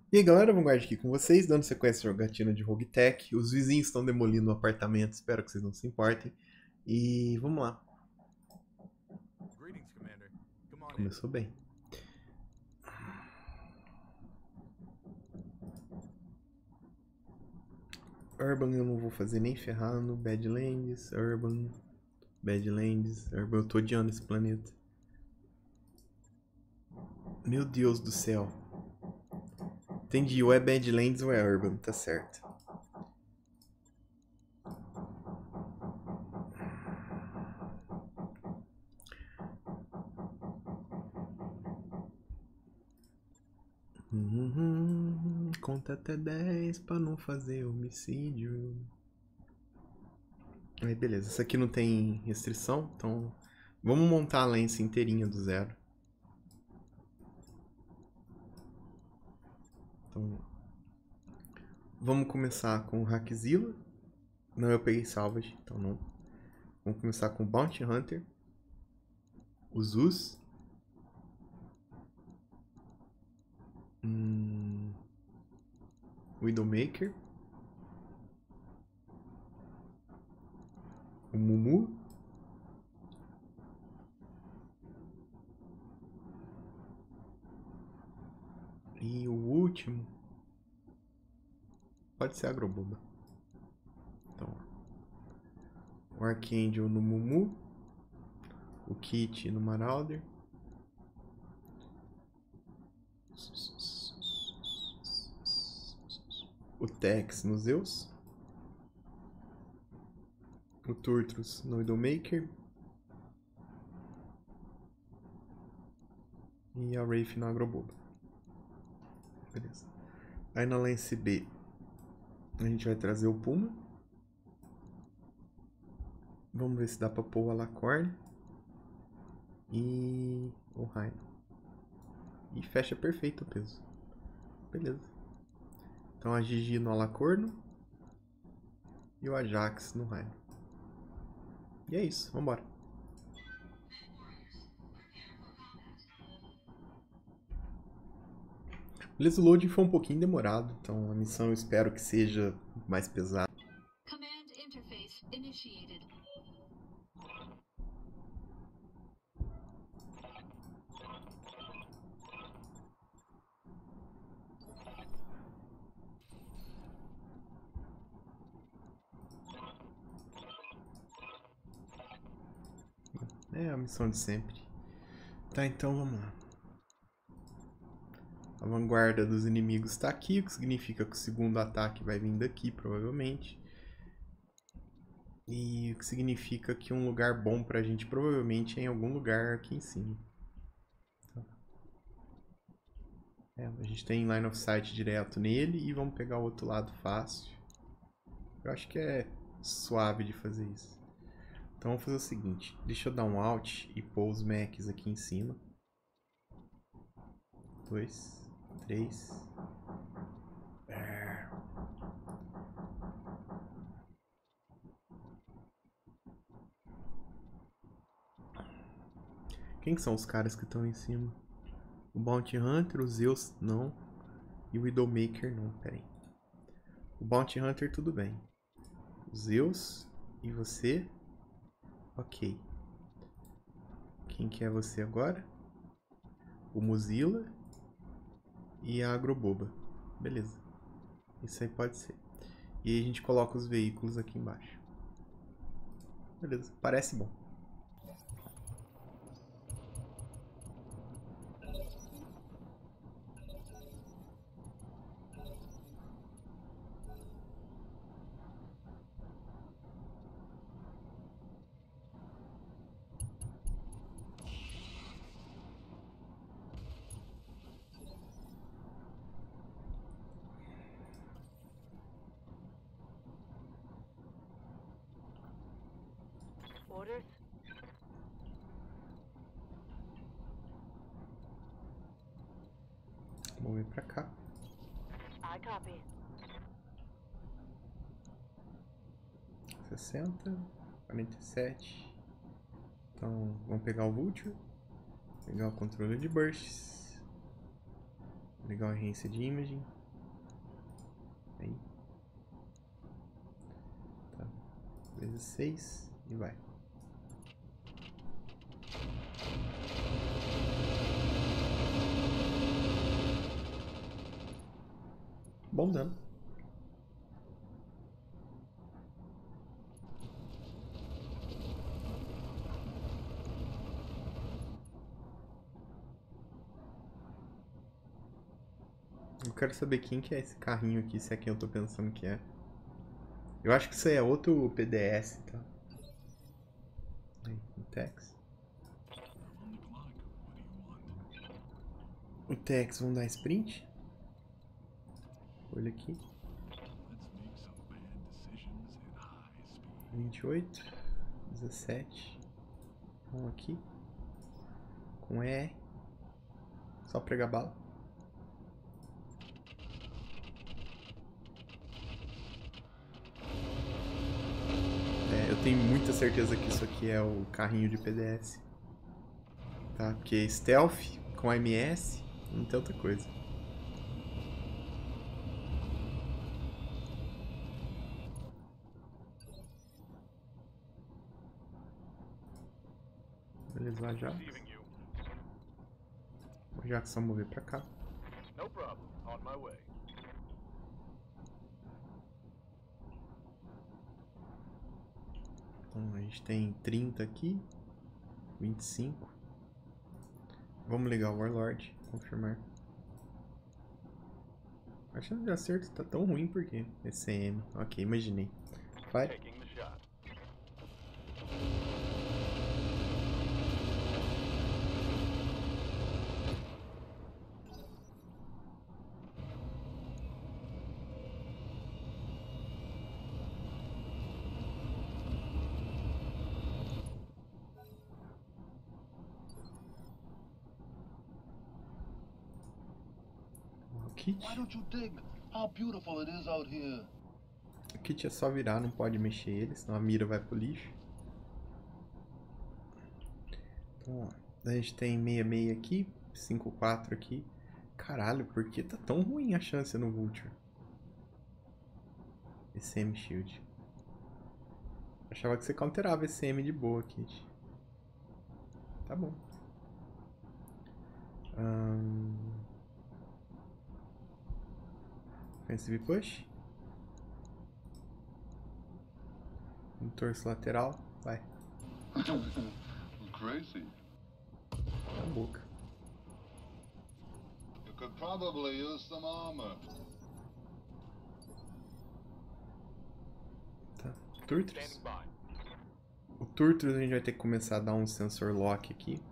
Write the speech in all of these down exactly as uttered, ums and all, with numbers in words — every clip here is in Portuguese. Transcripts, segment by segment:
E aí galera, Vanguard aqui com vocês, dando sequência à jogatina de Rogue Tech. Os vizinhos estão demolindo o apartamento, espero que vocês não se importem. E vamos lá, Greetings, Commander. Come on in. começou bem. Urban eu não vou fazer nem ferrando, Badlands, Urban, Badlands, Urban, eu tô odiando esse planeta. Meu Deus do céu. Entendi, ou é Badlands ou é Urban, tá certo. Uhum, conta até dez pra não fazer homicídio. Aí beleza, essa aqui não tem restrição, então vamos montar a lens inteirinha do zero. Então vamos começar com o Hackzilla. Não, eu peguei Salvage, então não. Vamos começar com o Bounty Hunter, o Zeus, hum, Widowmaker, o Mumu, e o último pode ser a Agroboba. Então, o Archangel no Mumu, o Kit no Marauder, o Tex no Zeus, o Turtros no Widowmaker e a Wraith no Agroboba. Beleza. Aí na Lance B a gente vai trazer o Puma. Vamos ver se dá pra pôr o Alacorn e o Rhino. E fecha perfeito o peso. Beleza. Então a Gigi no Alacorno e o Ajax no Rhino. E é isso, vambora. Beleza, o loading foi um pouquinho demorado, então a missão eu espero que seja mais pesada. Command interface initiated. É a missão de sempre. Tá, então vamos lá. A vanguarda dos inimigos está aqui, o que significa que o segundo ataque vai vir daqui, provavelmente. E o que significa que um lugar bom pra gente provavelmente é em algum lugar aqui em cima. Tá. É, a gente tem line of sight direto nele e vamos pegar o outro lado fácil. Eu acho que é suave de fazer isso. Então vamos fazer o seguinte, deixa eu dar um alt e pôr os mechs aqui em cima. Dois, três. Quem são os caras que estão em cima? O Bounty Hunter, o Zeus não. E o Widowmaker não, pera aí. O Bounty Hunter tudo bem. O Zeus e você. Ok. Quem que é você agora? O Mozilla e a Agroboba. Beleza. Isso aí pode ser. E aí a gente coloca os veículos aqui embaixo. Beleza, parece bom. Orders? Vamos vir pra cá. I copy. sessenta, quarenta e sete. Então vamos pegar o Vulture. Pegar o controle de bursts. Pegar o enhance de imaging. dezesseis e vai. Bom dano. Eu quero saber quem que é esse carrinho aqui, se é quem eu tô pensando que é. Eu acho que isso aí é outro P D S, tá? Aí, o Tex. O Tex, vamos dar sprint. Olha aqui. vinte e oito. dezessete. Vamos aqui. Com E. Só pregar bala. É, eu tenho muita certeza que isso aqui é o carrinho de P D S. Tá? Porque stealth com M S não tem outra coisa. Beleza, lá já. Já que só mover pra cá. Então a gente tem trinta aqui. vinte e cinco. Vamos ligar o Warlord. Confirmar. A chance de acerto tá tão ruim porque é C M. Ok, imaginei. Vai. Kit. Why don't you dig how beautiful it is out here? O kit é só virar, não pode mexer ele, senão a mira vai pro lixo. Então, ó, a gente tem sessenta e seis aqui, cinquenta e quatro aqui. Caralho, por que tá tão ruim a chance no Vulture? E C M Shield. Achava que você counterava esse M de boa, Kit. Tá bom. Hum... Offensive Push. Um torso lateral. Vai. Crazy. Na boca. You could probably use some armor. Tá. Turtles. O Turtles a gente vai ter que começar a dar um sensor lock aqui.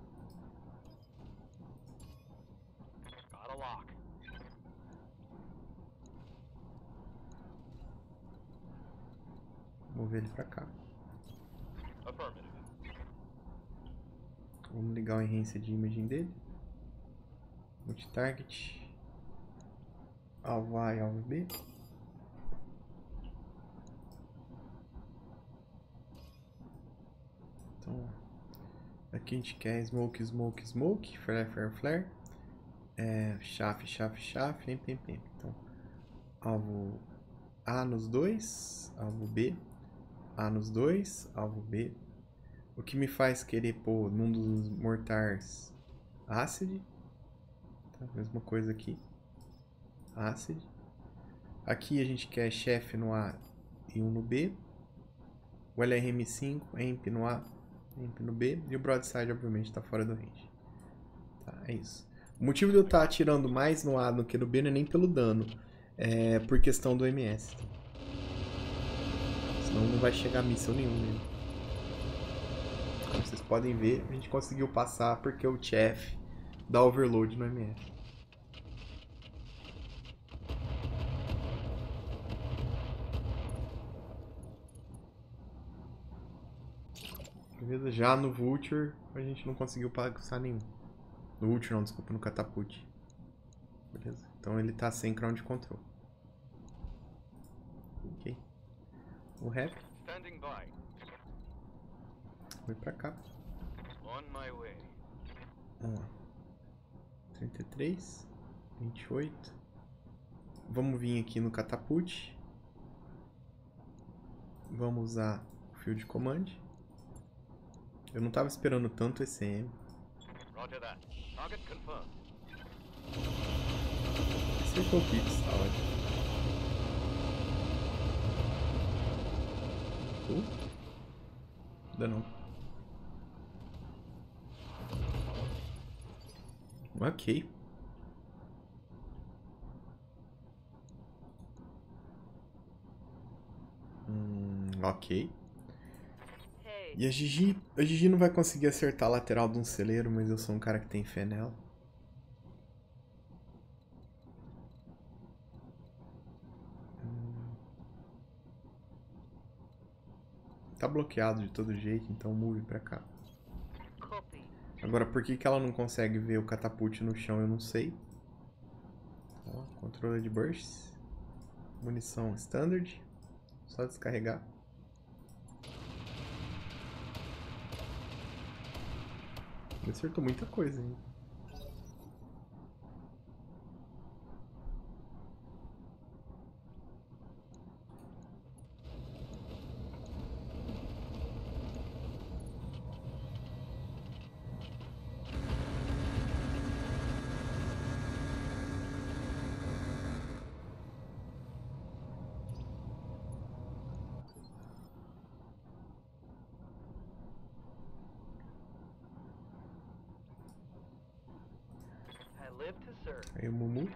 Mover ele pra cá. Vamos ligar o enhance de imaging dele. Multi-target. Alvo A e alvo B. Então, aqui a gente quer smoke, smoke, smoke, flare, flare, flare. É, chafe, chafe, chafe, pem, pem, pem. Então, alvo A nos dois, alvo B. A nos dois, alvo B. O que me faz querer pôr num dos mortars Acid. Tá, mesma coisa aqui. Acid. Aqui a gente quer chefe no A e um no B. O L R M cinco, Amp no A, Amp no B. E o Broadside, obviamente, está fora do range. Tá, é isso. O motivo de eu estar atirando mais no A do que no B não é nem pelo dano. É por questão do M S. Senão não vai chegar míssil nenhum nele. Como vocês podem ver, a gente conseguiu passar porque o Chef dá overload no M S. Beleza? Já no Vulture a gente não conseguiu passar nenhum. No Vulture não, desculpa, no Catapult. Beleza? Então ele tá sem ground control. Ok. O rap. Foi pra cá. Vamos lá. trinta e três. vinte e oito. Vamos vir aqui no Catapult. Vamos usar Field Command. Eu não tava esperando tanto esse M. Roger that. Target confirmed. Acertou o Pix, tá ótimo. Uh. Ainda não. Ok. Hum, ok. E a Gigi, a Gigi não vai conseguir acertar a lateral de um celeiro, mas eu sou um cara que tem fé nela. Hum. Tá bloqueado de todo jeito, então move pra cá. Agora, por que que ela não consegue ver o catapult no chão, eu não sei. Ó, controle de bursts. Munição standard. Só descarregar. Ele acertou muita coisa, hein? Aí o Mumu.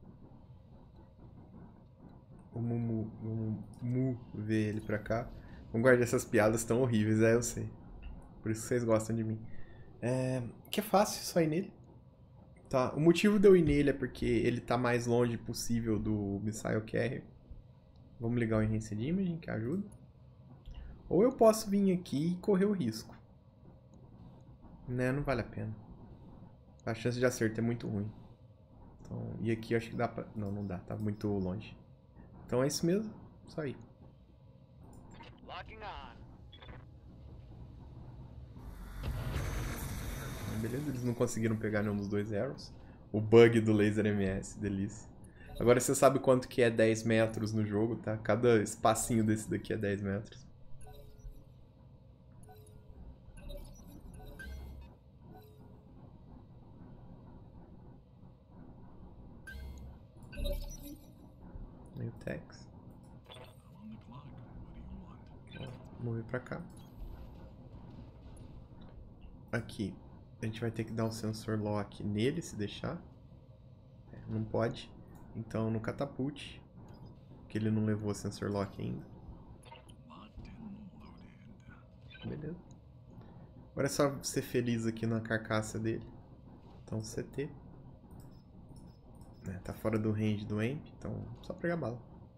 O Mumu, o Mumu vê ele pra cá. Vamos guardar essas piadas tão horríveis, é, eu sei. Por isso que vocês gostam de mim. É, que é fácil só ir nele. Tá, o motivo de eu ir nele é porque ele tá mais longe possível do Missile Carrier. Vamos ligar o Enhanced Imaging, que ajuda. Ou eu posso vir aqui e correr o risco. Né, não vale a pena. A chance de acerto é muito ruim. Então, e aqui eu acho que dá pra... Não, não dá, tá muito longe. Então é isso mesmo, só ir. Beleza, eles não conseguiram pegar nenhum dos dois arrows. O bug do laser M S, delícia. Agora você sabe quanto que é dez metros no jogo, tá? Cada espacinho desse daqui é dez metros. Aí o Tex. Ó, mover pra cá. Aqui. A gente vai ter que dar um sensor lock nele, se deixar. É, não pode. Então no catapult. Que ele não levou o sensor lock ainda. Beleza. Agora é só ser feliz aqui na carcaça dele. Então C T. É, tá fora do range do amp, então só pregar bala.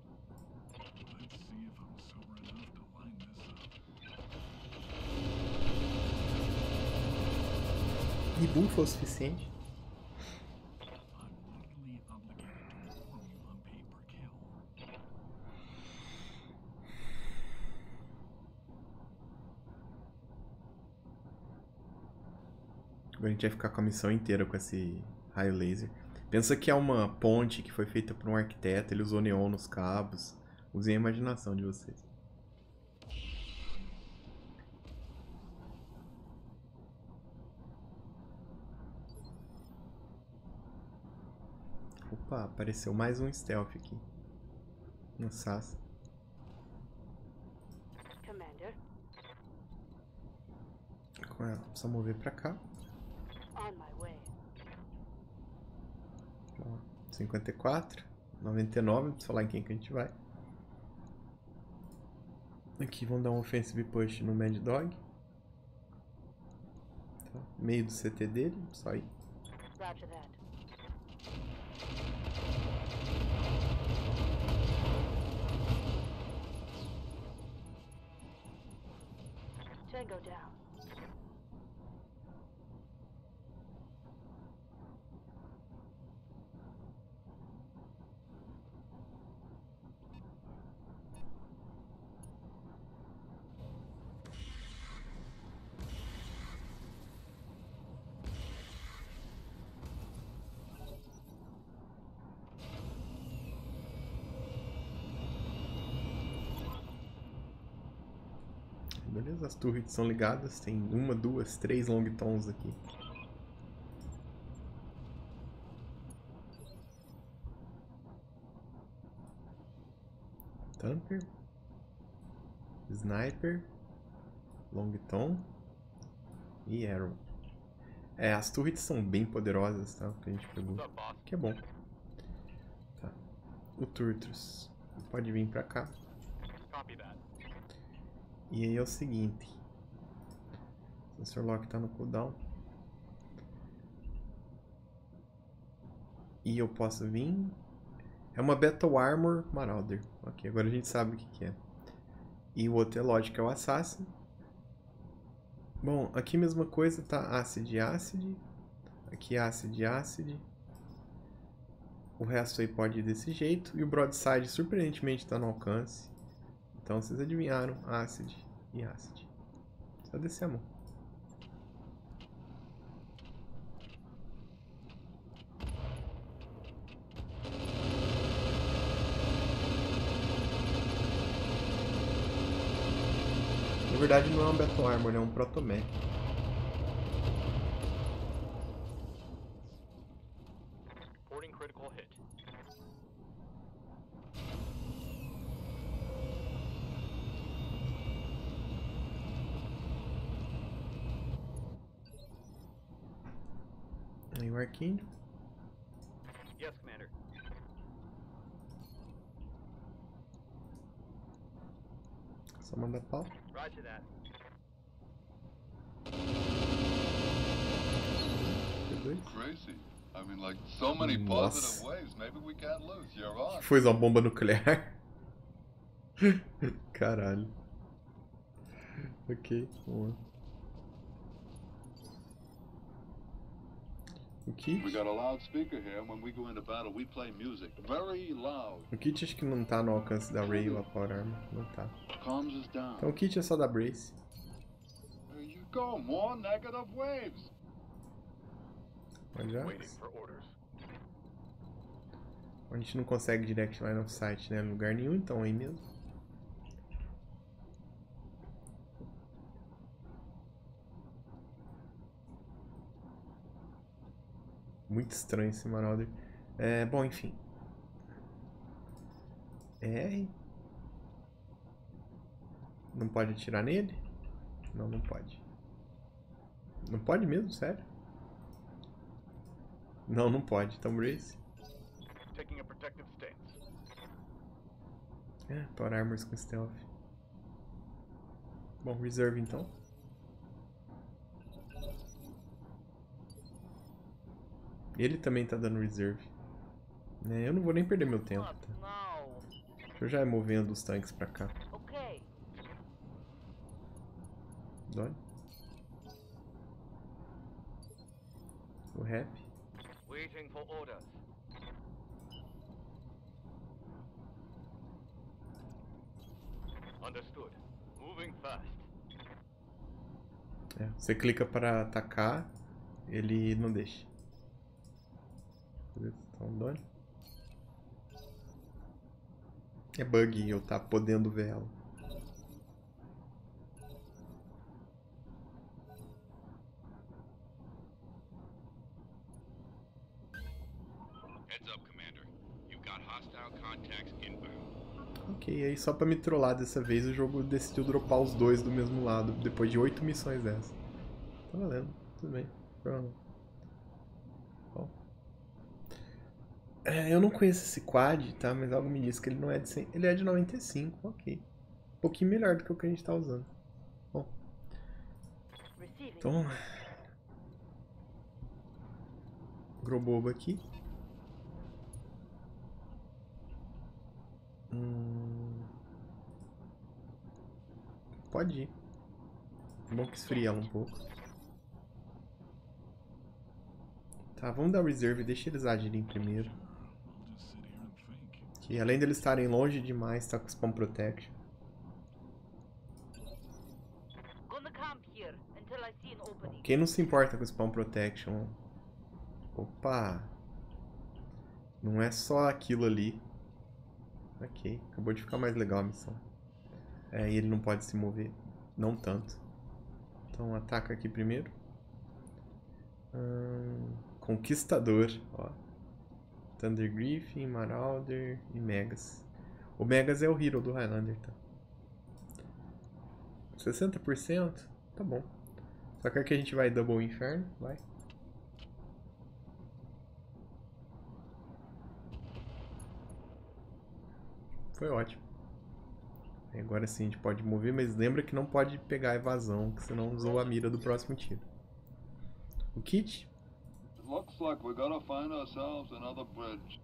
E bufa o suficiente. Agora a gente vai ficar com a missão inteira com esse raio laser. Pensa que é uma ponte que foi feita por um arquiteto, ele usou neon nos cabos. Usem a imaginação de vocês. Opa, apareceu mais um stealth aqui. No S A S. Commander. Com ela, só mover pra cá. On my way. Ó, cinquenta e quatro, noventa e nove, vamos falar em quem que a gente vai. Aqui vamos dar um offensive push no Mad Dog. Tá, meio do C T dele, só ir. Roger that. Tango down. Beleza, as turrets são ligadas. Tem uma, duas, três long tons aqui. Tamper. Sniper. Long tom. E arrow. É, as turrets são bem poderosas, tá? O que a gente pegou. What's up, boss? Que é bom. Tá. O Turtros pode vir pra cá. Copy that. E aí é o seguinte. O Sensor Lock tá no cooldown. E eu posso vir. É uma Battle Armor Marauder. Ok, agora a gente sabe o que, que é. E o outro é lógico, é o Assassin. Bom, aqui mesma coisa, tá? Acid, Acid. Aqui Acid, Acid. O resto aí pode ir desse jeito. E o Broadside, surpreendentemente, tá no alcance. Então, vocês adivinharam. Acid e Acid. Só descer a mão. Na verdade, não é um Battle Armor, é um Protomech. Reporting critical hit. Aí o Arquinho. Yes, Commander. Só manda pau. Roger that. P dois. Crazy. I mean, like, so many Nossa. positive waves. Maybe we can't lose. You're on. Foi uma bomba nuclear. Caralho. Ok, vamos lá. O Kit? We got a loudspeaker here. When we go into battle, we play music very loud. O Kit acho que não tá no alcance da Ray ou a Power Armor. Não tá. Calms us down. Então o Kit é só da Brace. There you go. More negative waves. Olha. Waiting for orders. A gente não consegue direct line of sight, né? Em lugar nenhum, então aí mesmo. Muito estranho esse Marauder. É, bom, enfim. R. Não pode atirar nele? Não, não pode. Não pode mesmo? Sério? Não, não pode. Então, Brace. Taking a protective stance. É, Power Armors com Stealth. Bom, Reserve então. Ele também tá dando Reserve. É, eu não vou nem perder meu tempo. Tá? Now. Deixa eu já ir movendo os tanques pra cá. Okay. Dói. O Rap. Waiting for orders. Understood. Moving fast. É, você clica para atacar, ele não deixa. Beleza, então dói. É bug eu tá podendo ver ela. Heads up, Commander. You've got hostile contacts inbound. Ok, aí só pra me trollar dessa vez o jogo decidiu dropar os dois do mesmo lado, depois de oito missões dessas. Tá valendo, tudo bem. Pronto. Bom. É, eu não conheço esse quad, tá? Mas algo me diz que ele não é de cem. Ele é de noventa e cinco, ok. Um pouquinho melhor do que o que a gente tá usando. Bom. Receiving. Então. Grobobo aqui. Hum... Pode ir. Bom que esfria ela um pouco. Tá, vamos dar reserve. Deixa eles agirem primeiro. Que além deles estarem longe demais, tá com spawn protection. Gonna camp here until I see an opening. Quem não se importa com spawn protection? Opa! Não é só aquilo ali. Ok, acabou de ficar mais legal a missão. É, e ele não pode se mover. Não tanto. Então ataca aqui primeiro. Hum, Conquistador, ó. Thunder Griffin, Marauder e Megas. O Megas é o hero do Highlander, tá? sessenta por cento? Tá bom. Só que aqui a gente vai Double Inferno, vai. Foi ótimo. Agora sim a gente pode mover, mas lembra que não pode pegar a evasão, que senão usou a mira do próximo tiro. O kit? Looks like we're gonna find ourselves another bridge.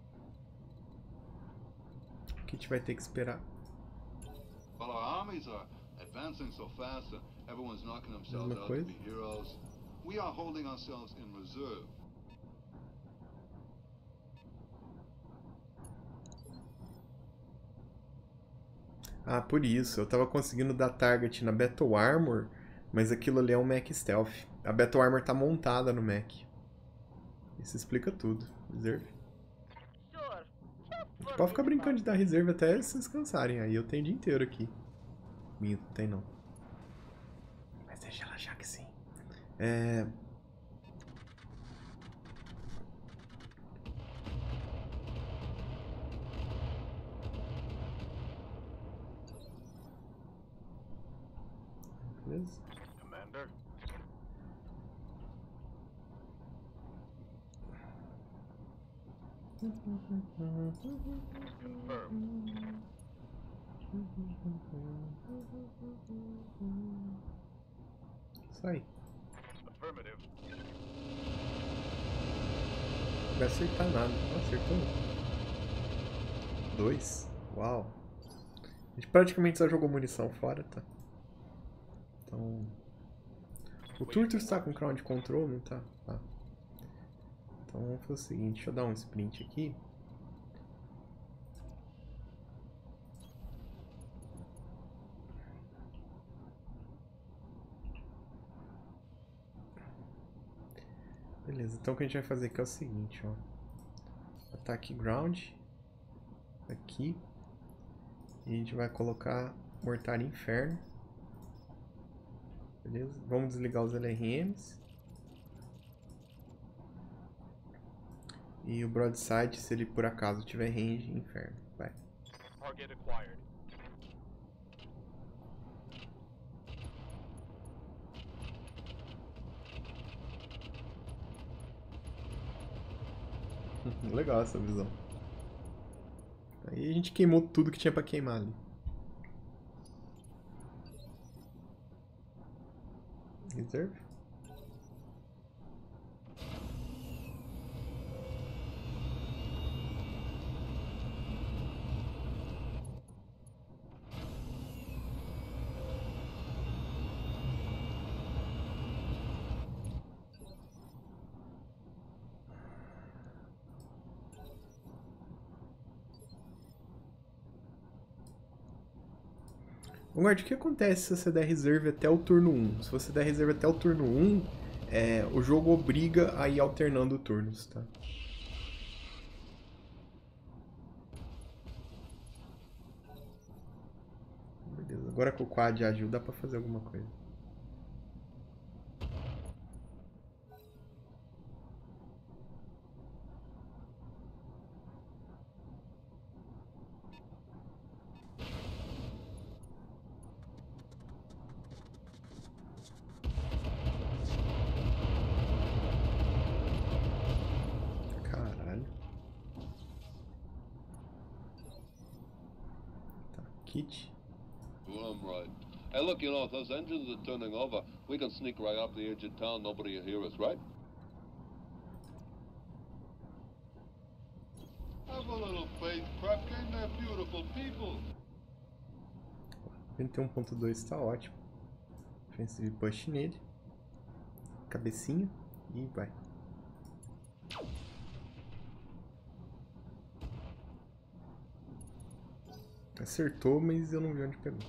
O kit vai ter que esperar. Well, our armies are advancing so fast that everyone's knocking themselves Mesma out coisa. to be heroes. We are holding ourselves in reserve. Ah, por isso. Eu tava conseguindo dar target na Battle Armor, mas aquilo ali é um Mech Stealth. A Battle Armor tá montada no Mech. Isso explica tudo. Reserve. Sure. Just for Pode ficar the brincando de dar reserva até vocês cansarem. Aí eu tenho o dia inteiro aqui. Minto, não tem não. Mas deixa ela achar que sim. É... Beleza? Commander. Confirmed. Isso aí. Affirmative. Não vai acertar nada. Não acertou um. Dois. Uau. A gente praticamente só jogou munição fora, tá? Então... O Turtus tá com Crown Control, não tá? Tá. Então vamos fazer o seguinte, deixa eu dar um sprint aqui. Beleza, então o que a gente vai fazer aqui é o seguinte, ó. Ataque ground. Aqui. E a gente vai colocar Mortalha Inferno. Beleza? Vamos desligar os L R Ms. E o Broadside, se ele por acaso tiver range, Inferno. Vai. Target acquired. Legal essa visão. Aí a gente queimou tudo que tinha pra queimar ali. Reserve. Guarda, o que acontece se você der reserve até o turno um? Se você der reserve até o turno um, é, o jogo obriga a ir alternando turnos, tá? Beleza, agora com o quad ágil dá pra fazer alguma coisa. Kit. Well, I'm right. Hey, look, you know, if those engines are turning over, we can sneak right up the edge of town. Nobody will hear us, right? Have a little faith, Krupkin. They're beautiful people. vinte e um ponto dois tá ótimo. Offensive push nele. Cabecinha. E vai. Acertou, mas eu não vi onde pegou.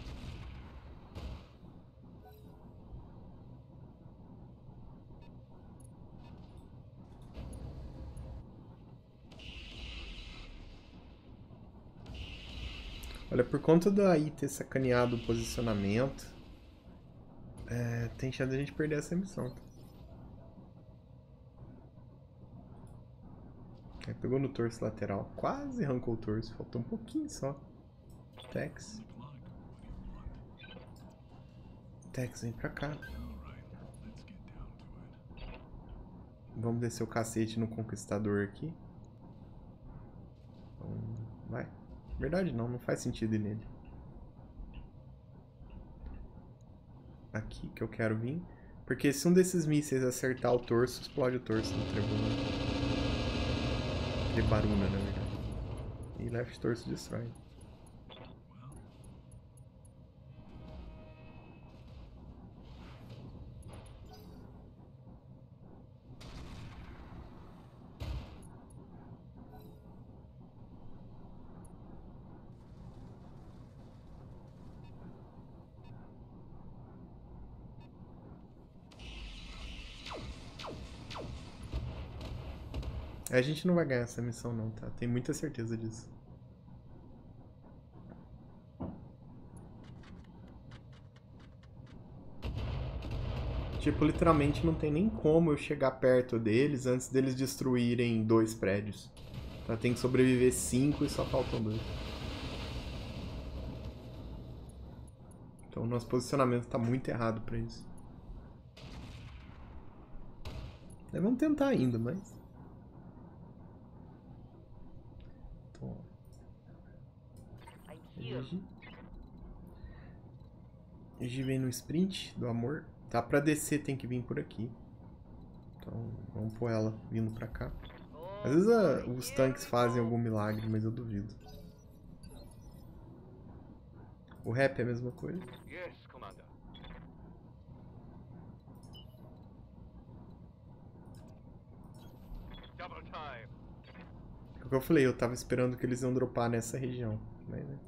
Olha, por conta daí ter sacaneado o posicionamento, É, tem chance de a gente perder essa missão. É, pegou no torso lateral. Quase arrancou o torso. Faltou um pouquinho só. Tex. Tex, vem pra cá. Vamos descer o cacete no Conquistador aqui. Então, vai. Verdade não, não faz sentido ir nele. Aqui que eu quero vir. Porque se um desses mísseis acertar o torso, explode o torso do Trebuna. Trebaruna, na verdade. E left torso destrói. A gente não vai ganhar essa missão não, tá? Tenho muita certeza disso. Tipo, literalmente não tem nem como eu chegar perto deles antes deles destruírem dois prédios. Tá? Tem que sobreviver cinco e só faltam dois. Então o nosso posicionamento tá muito errado pra isso. É, vamos tentar ainda, mas... Egi. Egi vem no sprint do amor. Tá, pra descer tem que vir por aqui. Então vamos pôr ela vindo pra cá. Às vezes a, os tanques fazem algum milagre, mas eu duvido. O rap é a mesma coisa. Yes, Commander. Double time. É o que eu falei, eu tava esperando que eles iam dropar nessa região. Mas, né?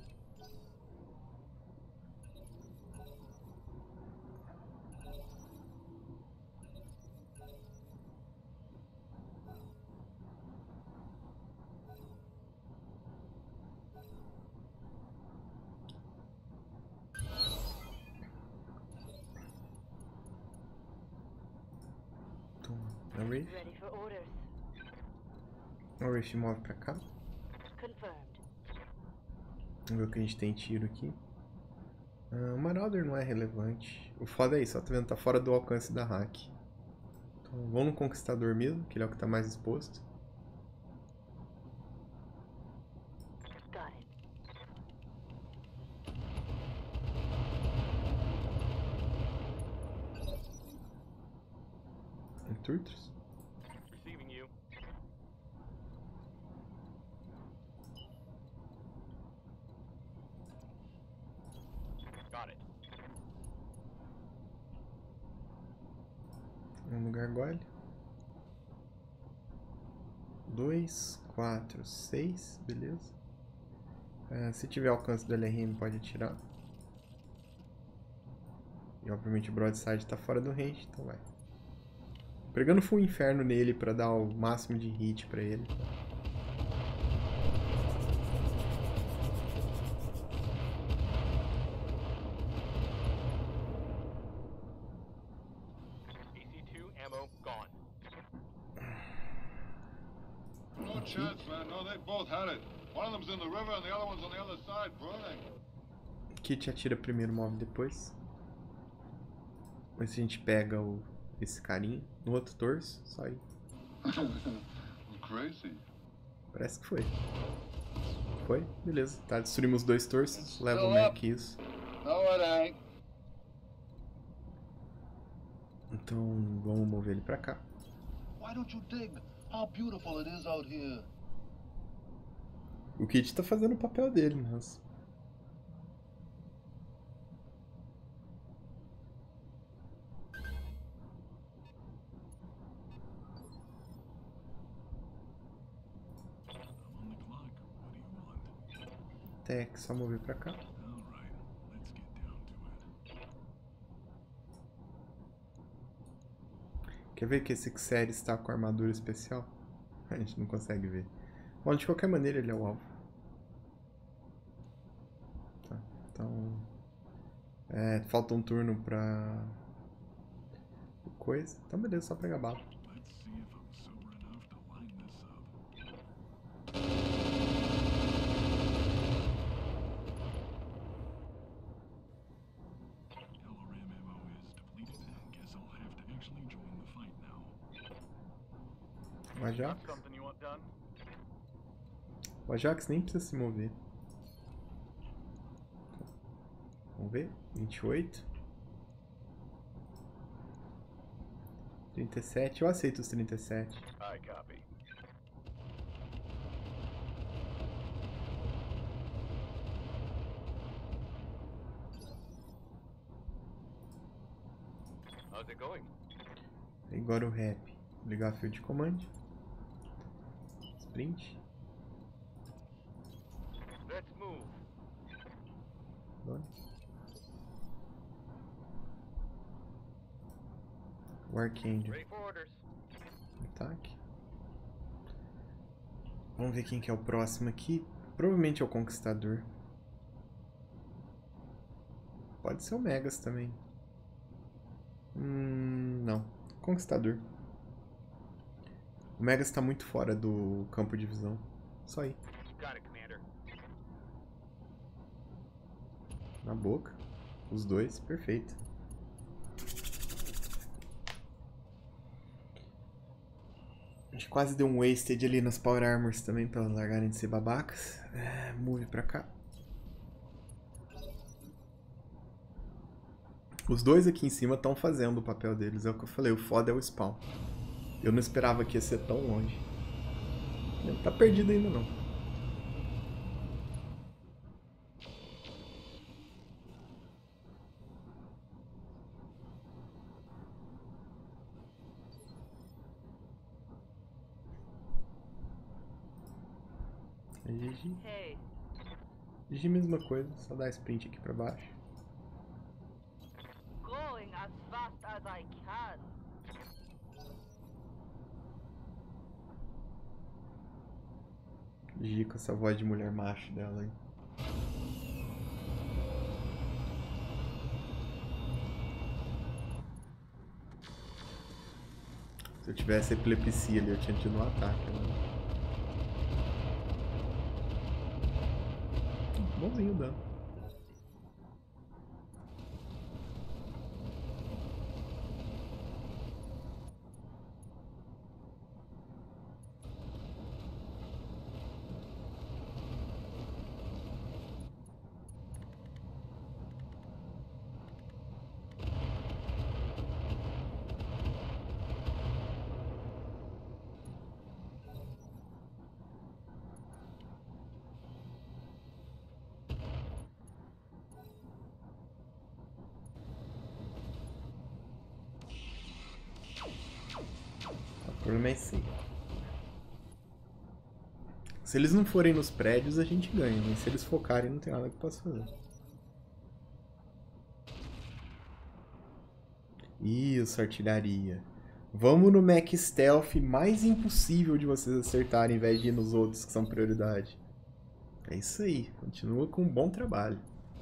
A Wraith. Ready for orders. A Wraith move pra cá. Confirmed. Vamos ver o que a gente tem tiro aqui. Uh, o Marauder não é relevante. O foda é isso, ó, tá vendo? Tá fora do alcance da hack. Então vamos no Conquistador mesmo, que ele é o que tá mais exposto. Got it. Turtros. Receiving you. Got it. Um gargoyle. Dois, quatro, seis, beleza. Uh, se tiver alcance do L R M pode atirar. E obviamente o broadside tá fora do range, então vai. Pregando full inferno nele pra dar o máximo de hit pra ele. E C two ammo gone. No chance, man. No, they both had it. One of them's in the river and the other one's on the other side, burning. Kit atira primeiro, move depois. Depois a gente pega o, esse carinha no outro torso, só aí. Crazy. Parece que foi. Foi? Beleza. Tá, destruímos dois torsos. Leva o Mac isso. No, it ain't. Então vamos mover ele pra cá. Why don't you dig how beautiful it is out here? O Kit tá fazendo o papel dele, mas... Tech, só mover pra cá. Quer ver que esse Xer está com armadura especial? A gente não consegue ver. Bom, de qualquer maneira ele é o alvo. Tá, então... É, falta um turno pra... coisa. Então beleza, só pegar bala. O Ajax? Something you want done? O Ajax nem precisa se mover. Vamos ver. vinte e oito. trinta e sete. Eu aceito os trinta e sete. I copy. How's it going? Agora o rap. Ligar a field command. Sprint. Let's move. Done. O Archangel. Ready for orders. Ataque. Vamos ver quem que é o próximo aqui. Provavelmente é o Conquistador. Pode ser o Megas também. Hum, não. Conquistador. O Megas tá muito fora do campo de visão. Só aí. Got it, Commander. Na boca. Os dois. Perfeito. A gente quase deu um wasted ali nas Power Armors também pra largarem de ser babacas. É, move pra cá. Os dois aqui em cima estão fazendo o papel deles. É o que eu falei, o foda é o spawn. Eu não esperava que ia ser tão longe. Não tá perdido ainda não. É G G. Hey, G G mesma coisa, só dar sprint aqui pra baixo. going as fast as I can. G G com essa voz de mulher macho dela aí. Se eu tivesse epilepsia ali, eu tinha tido um ataque. Né? Bonzinho o dano. O problema é esse. Se eles não forem nos prédios, a gente ganha. Mas se eles focarem, não tem nada que eu possa fazer. Isso, artilharia. Vamos no Mech Stealth mais impossível de vocês acertarem, em vez de ir nos outros que são prioridade. É isso aí. Continua com um bom trabalho.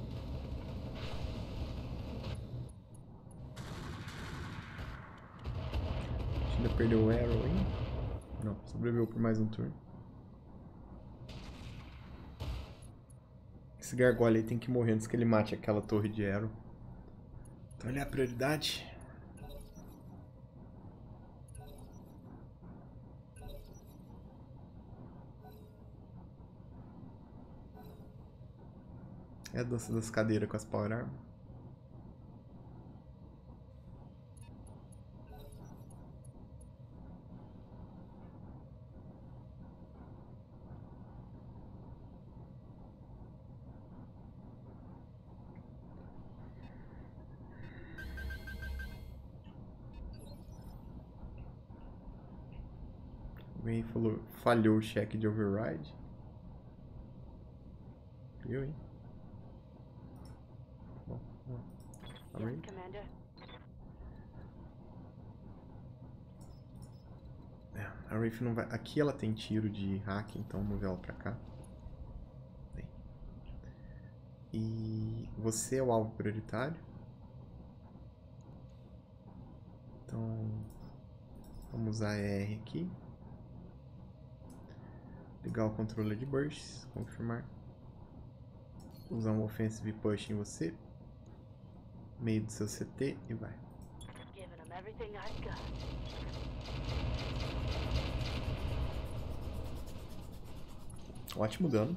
Ainda perdeu o Arrow aí? Não, sobreviveu por mais um turno. Esse gargoyle aí tem que morrer antes que ele mate aquela torre de Arrow. Então ele é a prioridade. É a dança das cadeiras com as Power Armor. Alguém falou, falhou o cheque de override. Viu, hein? Bom, bom. Yes, Commander. É, a Wraith não vai... Aqui ela tem tiro de hack, então vamos mover ela pra cá. Bem. E você é o alvo prioritário. Então, vamos usar R aqui. Ligar o controle de bursts, confirmar. Usar um offensive push em você. Meio do seu C T e vai. Giving them everything I've got. Ótimo dano.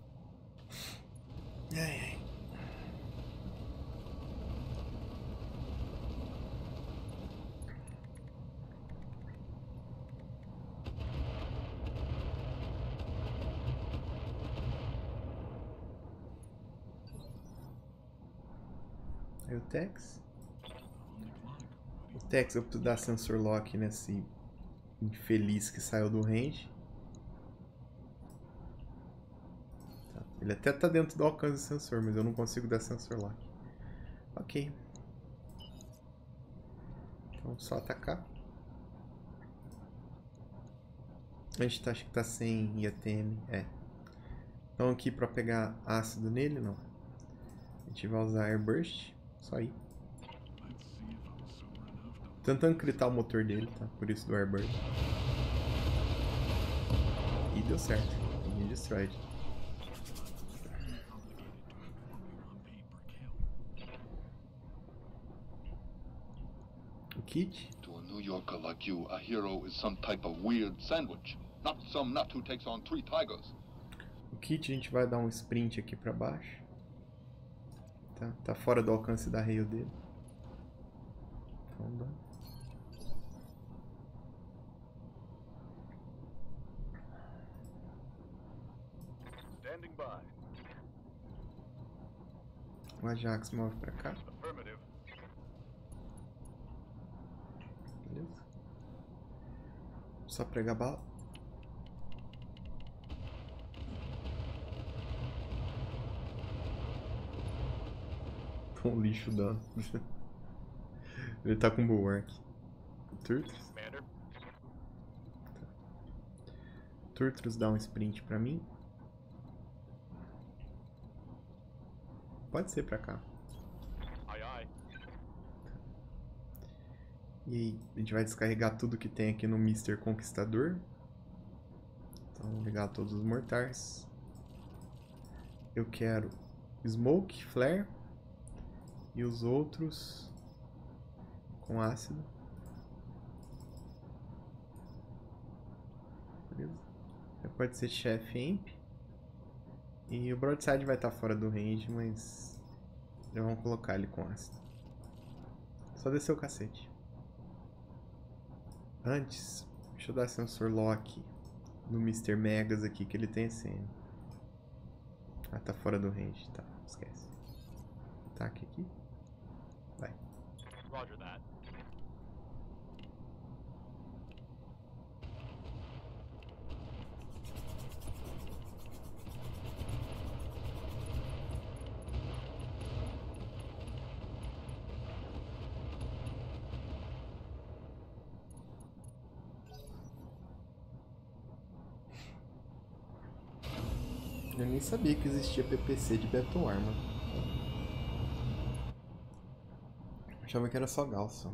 Ai, ai. Aí o Tex. O Tex, eu preciso dar sensor lock nesse infeliz que saiu do range. Tá. Ele até tá dentro do alcance do sensor, mas eu não consigo dar sensor lock. Ok. Então só atacar. A gente tá, acho que tá sem I A T M. É. Então aqui pra pegar ácido nele, não. A gente vai usar Airburst. Só aí. Tentando critar o motor dele, tá? Por isso do Airburst. E deu certo. Ninguém destroyed. O kit. To a New Yorker like you, a hero is some type of weird sandwich. Not some nut who takes on three tigers. O kit a gente vai dar um sprint aqui pra baixo. Tá, tá fora do alcance da rail dele. Então dá. Standing by. O Ajax move pra cá. Affirmative. Beleza. Só pregar bala. Um lixo dano. Ele tá com bulwark. Turtles. Commander. Turtles dá um sprint pra mim. Pode ser pra cá. Aye, aye. E aí, a gente vai descarregar tudo que tem aqui no mister Conquistador. Então, vamos ligar todos os mortais. Eu quero Smoke, Flare. E os outros com ácido. Beleza? Pode ser Chef Amp. E o Broadside vai estar fora do range, mas já vamos colocar ele com ácido. Só descer o cacete. Antes, deixa eu dar sensor lock no mister Megas aqui, que ele tem S M. Ah, tá fora do range, tá, esquece. Ataque aqui. Vai. Roger that. Eu nem sabia que existia P P C de Battle Armor. Achava que era só Galson.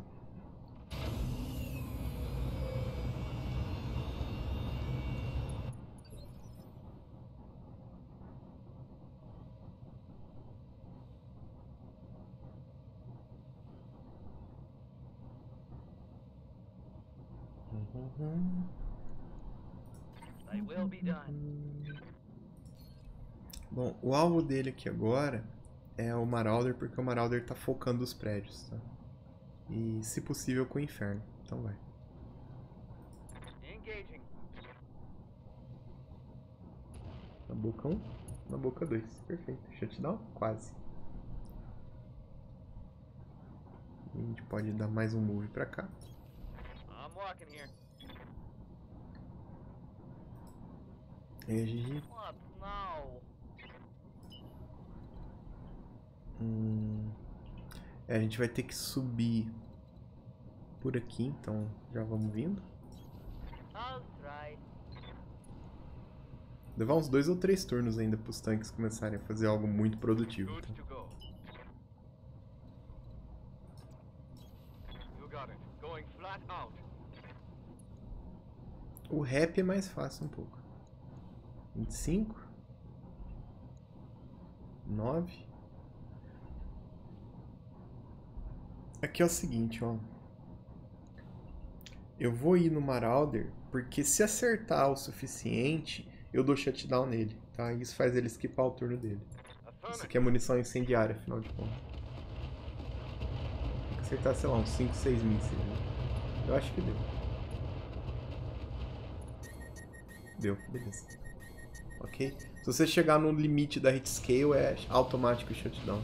They will be done. Bom, o alvo dele aqui agora é o Marauder, porque o Marauder tá focando os prédios, tá? E, se possível, com o Inferno. Então vai. Engaging. Na boca um, na boca dois. Perfeito. Shutdown? Quase. E a gente pode dar mais um move pra cá. I'm walking here. E aí, G G. What now? Hum... É, a gente vai ter que subir por aqui, então já vamos vindo. I'll try. Levar uns dois ou três turnos ainda pros tanques começarem a fazer algo muito produtivo. Good Tá? to go. You got it. Going flat out. O rap é mais fácil um pouco. vinte e cinco. nove. Aqui é o seguinte, ó. Eu vou ir no Marauder, porque se acertar o suficiente, eu dou shutdown nele, tá? Isso faz ele skipar o turno dele. Isso aqui é munição incendiária, afinal de contas. Tem que acertar, sei lá, uns cinco, seis mísseis, né? Eu acho que deu. Deu, beleza. Ok? Se você chegar no limite da hit scale, é automático o shutdown.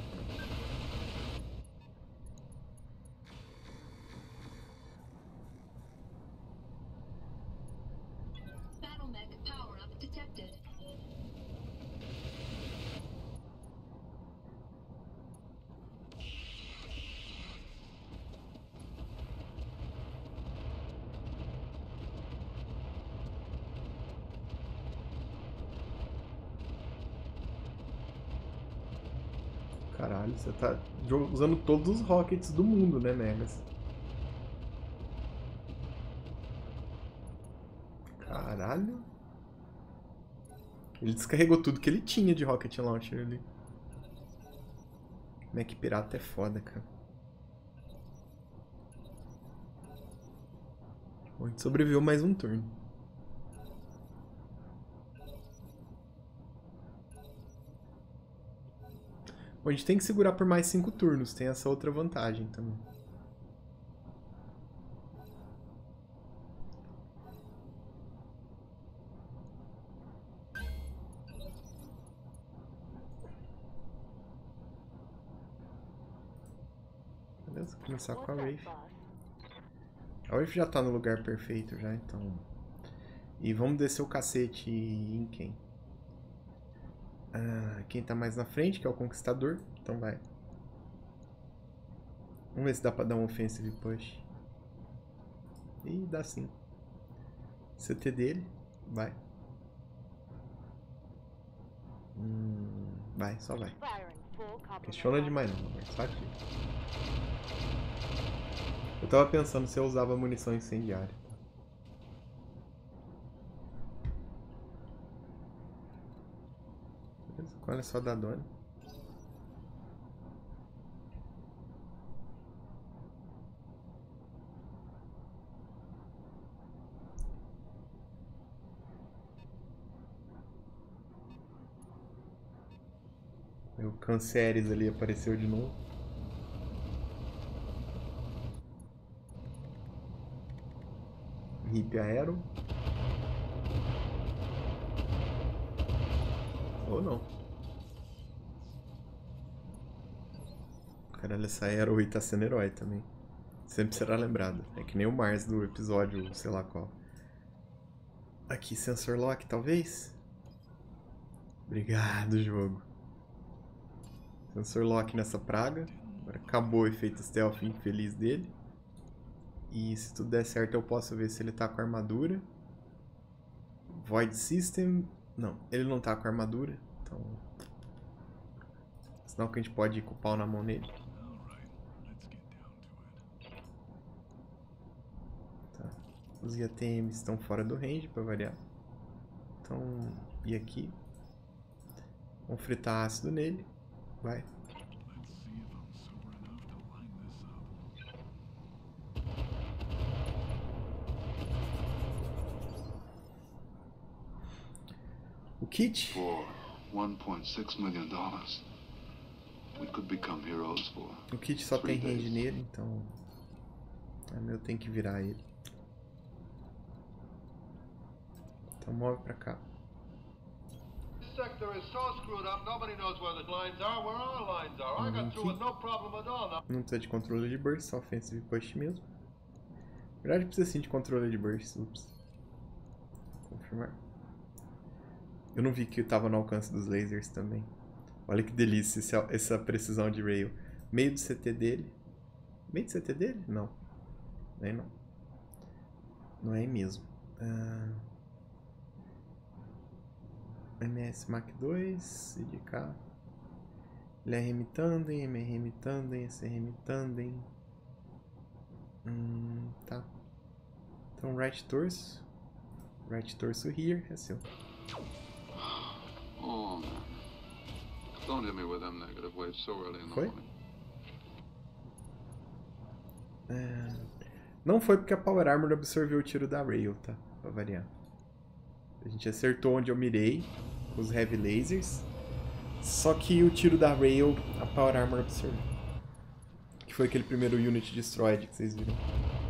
Caralho, você tá usando todos os rockets do mundo, né, Megas? Caralho. Ele descarregou tudo que ele tinha de rocket launcher ali. Mac pirata é foda, cara. Bom, a gente sobreviveu mais um turno. Bom, a gente tem que segurar por mais cinco turnos, tem essa outra vantagem também. Beleza, vou começar com a Wraith. A Wraith já tá no lugar perfeito já, então... E vamos descer o cacete em quem? Ah, quem tá mais na frente, que é o Conquistador. Então vai. Vamos ver se dá pra dar um offensive push. Ih, dá sim. C T dele. Vai. Hum, vai, só vai. Questiona demais não, mas só aqui. Eu tava pensando se eu usava munição incendiária. Olha só da dona. O Canceres ali apareceu de novo. Hip Aero. Ou não. Caralho, essa Aero aí tá sendo herói também. Sempre será lembrado. É que nem o Mars do episódio, sei lá qual. Aqui, Sensor Lock, talvez? Obrigado, jogo. Sensor Lock nessa praga. Agora acabou o efeito stealth infeliz dele. E se tudo der certo eu posso ver se ele tá com armadura. Void System... Não, ele não tá com armadura. Então... Sinal que a gente pode ir com o pau na mão nele. Tá. Os I A T Ms estão fora do range pra variar. Então... E aqui. Vamos fritar ácido nele. Vai. O kit? For one point six million dollars, we could become heroes for. O kit só tem range nele, então é meu, tem que virar ele. Então move pra cá. This sector is so screwed up, nobody knows where the lines are, where our lines are. I got through with no problem at all now. Não precisa de controle de burst, só offensive push mesmo. Na verdade precisa sim de controle de burst, ups. Confirmar. Eu não vi que tava no alcance dos lasers também. Olha que delícia esse, essa precisão de rail. Meio do C T dele. Meio do C T dele? Não. Nem não. Não é mesmo. Ah... M S Mach dois, C D K. L R M Tandem, M R M Tandem, S R M Tandem. Hum, tá. Então, right torso. Right torso here, é seu. Oh, man. Don't hit me with them negative waves so early in the Foi? morning. É... Não foi porque a Power Armor absorveu o tiro da Rail, tá? Pra variar. A gente acertou onde eu mirei com os Heavy Lasers. Só que o tiro da Rail, a Power Armor absorveu. Que foi aquele primeiro Unit Destroyed que vocês viram.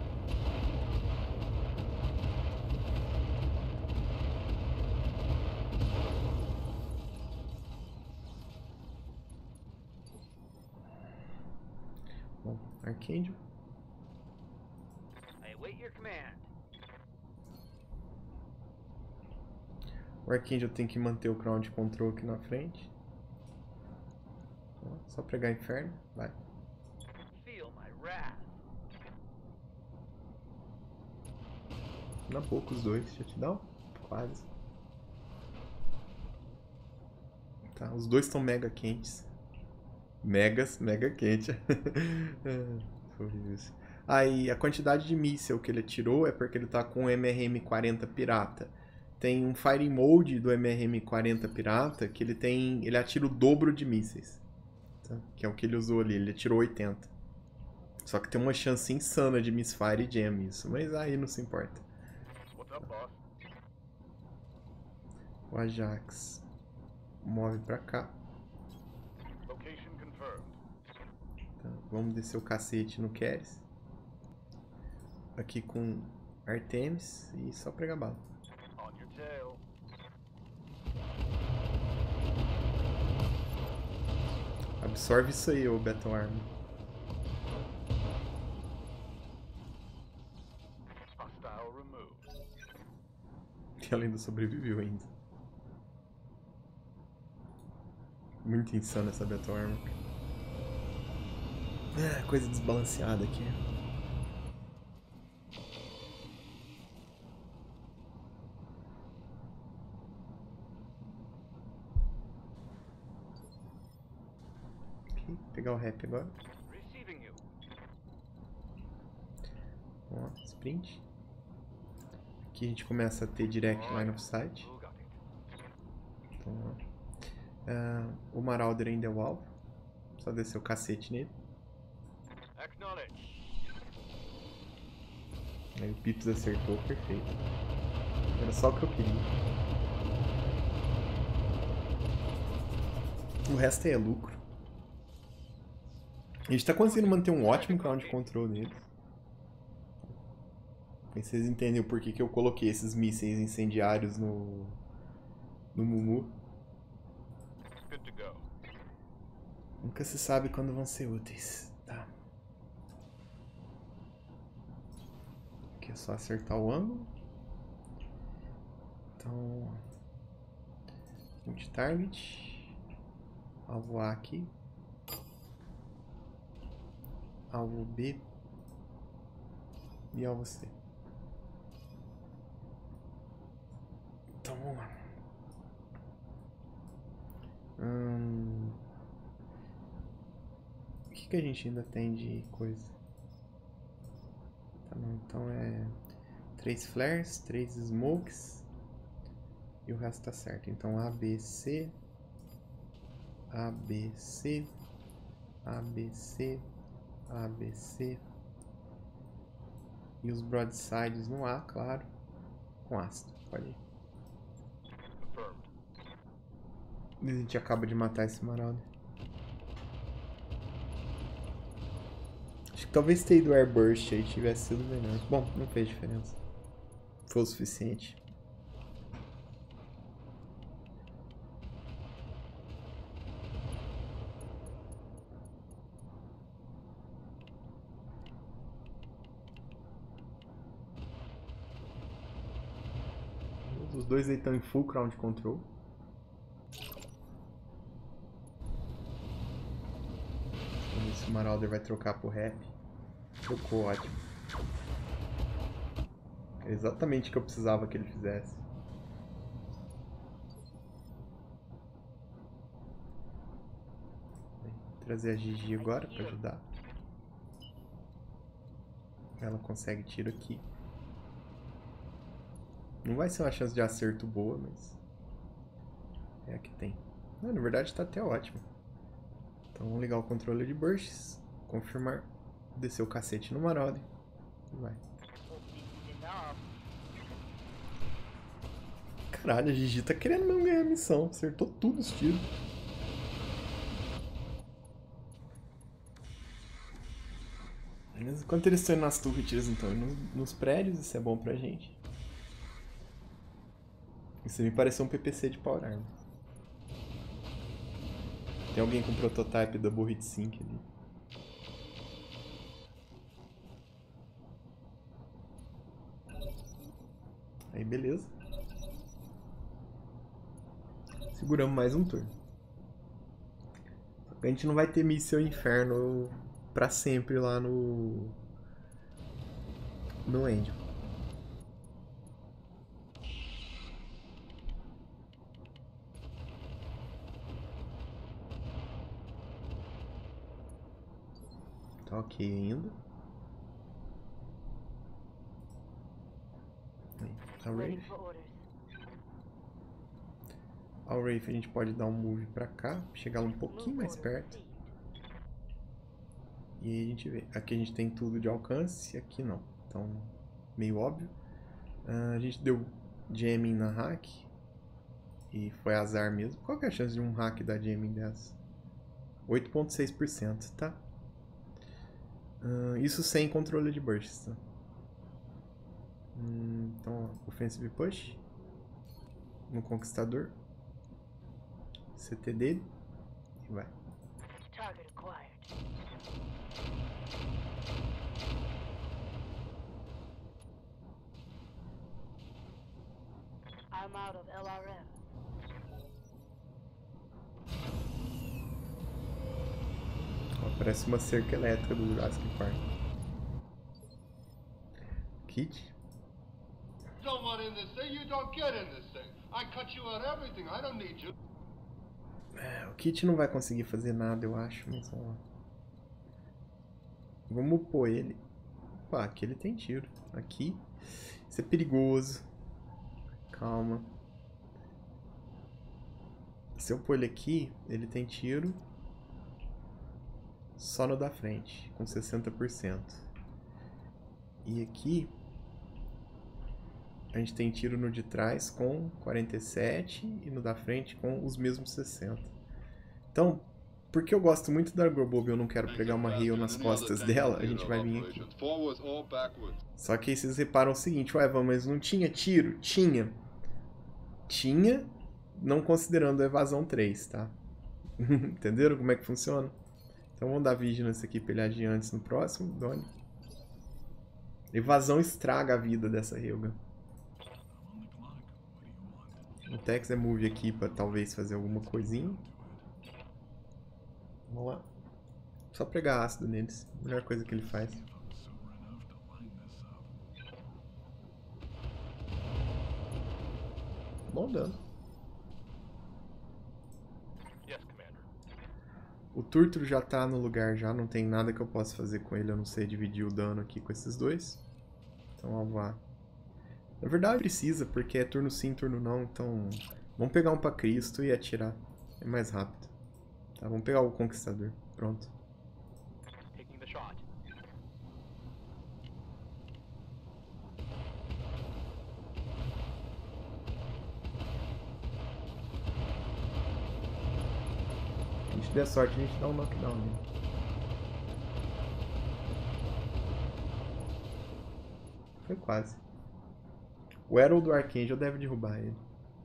Bom, Archangel. I await your command. O Archangel tem que manter o Ground Control aqui na frente. Só pregar Inferno, vai. Feel my wrath. Na boca os dois, shutdown? Quase. Tá, os dois estão mega quentes. Megas, mega quente. Aí a quantidade de míssel que ele atirou é porque ele tá com o M R M quarenta Pirata. Tem um Firing Mode do M R M quarenta Pirata que ele tem. Ele atira o dobro de mísseis. Tá? Que é o que ele usou ali, ele atirou oitenta. Só que tem uma chance insana de misfire e jam isso, mas aí não se importa. What's up, boss? O Ajax move pra cá. Location confirmed. Tá, vamos descer o cacete no Keres. Aqui com Artemis e só pregar bala. On your tail. Absorve isso aí, ô Battle Armor. Hostile removed. Que ela ainda sobreviveu ainda. Muito insano essa Battle Armor. Ah, coisa desbalanceada aqui. Ok, pegar o rap agora. Receiving you. Ó, sprint. Aqui a gente começa a ter direct line of sight. Who got it? Então, ó. Uh, o Marauder ainda é o alvo. Só descer o cacete nele. Acknowledge. Aí o Pips acertou, perfeito. Era só o que eu queria. O resto aí é lucro. A gente tá conseguindo manter um ótimo ground control neles. Aí vocês entendem o porquê que eu coloquei esses mísseis incendiários no, no Mumu. Good to go. Nunca se sabe quando vão ser úteis. Tá. Aqui é só acertar o ângulo. Então, multi-target. Alvo A aqui. Alvo B. E alvo C. Então, vamos lá. Hum... O que, que a gente ainda tem de coisa? Tá bom, então é três flares, três smokes e o resto tá certo. Então A, B, C, A, B, C, A, B, C, A, B, C e os broadsides no A, claro, com ácido. Pode ir. Confirmed. A gente acaba de matar esse Marauder. Acho que talvez ter ido Airburst aí tivesse sido melhor. Bom, não fez diferença. Foi o suficiente. Os dois aí estão em full ground control. Vamos ver se o Marauder vai trocar pro rap. Trocou, ótimo. É exatamente o que eu precisava que ele fizesse. Trazer a Gigi agora pra ajudar. Ela consegue tiro aqui. Não vai ser uma chance de acerto boa, mas é a que tem. Não, na verdade tá até ótimo. Então vamos ligar o controle de bursts, confirmar, descer o cacete no Marauder e vai. Caralho, a Gigi tá querendo não ganhar a missão, acertou tudo os tiros. Enquanto eles estão indo nas torres, eles estão indo nos, nos prédios, isso é bom pra gente. Isso me pareceu um P P C de Power Armor. Tem alguém com prototype da Burrit Sync ali. Aí beleza. Seguramos mais um turno. A gente não vai ter míssil inferno pra sempre lá no... no Angel. Tá ok ainda. A Wraith. A Wraith a gente pode dar um move pra cá, chegar um pouquinho mais perto. E aí a gente vê. Aqui a gente tem tudo de alcance, aqui não. Então, meio óbvio. Uh, a gente deu jamming na hack. E foi azar mesmo. Qual que é a chance de um hack dar jamming dessa? oito vírgula seis por cento, tá? Uh, isso sem controle de burst, tá? Hum, então, offensive push. No conquistador. C T dele. E vai. Target acquired. I'm out of L R M. Ó, parece uma cerca elétrica do Jurassic Park. Kit. Don't want in this thing, you don't get in this thing. I cut you out everything, I don't need you. É, o Kit não vai conseguir fazer nada, eu acho, mas vamos lá. Vamos pôr ele. Opa, aqui ele tem tiro. Aqui. Isso é perigoso. Calma. Se eu pôr ele aqui, ele tem tiro só no da frente, com sessenta por cento. E aqui a gente tem tiro no de trás com quarenta e sete e no da frente com os mesmos sessenta. Então, porque eu gosto muito da Argobob e eu não quero pegar uma Hail nas costas dela, a gente vai vir aqui. Só que aí vocês reparam o seguinte, ué, mas não tinha tiro? Tinha. Tinha, não considerando a evasão três, tá? Entenderam como é que funciona? Então vamos dar Vigilance aqui pra ele agir antes no próximo, Donnie. Evasão estraga a vida dessa Helga. O Tex é move aqui pra talvez fazer alguma coisinha. Vamos lá. Só pregar ácido neles. Melhor coisa que ele faz. Bom dano. Yes, Commander. O Turturo já tá no lugar já. Não tem nada que eu possa fazer com ele. Eu não sei dividir o dano aqui com esses dois. Então vamos lá. Na verdade precisa, porque é turno sim, turno não. Então vamos pegar um pra Cristo e atirar. É mais rápido. Tá, vamos pegar o Conquistador. Pronto. Taking the shot. Se a gente der sorte, a gente dá um knockdown nele. Foi quase. O Herald do Archangel deve derrubar ele.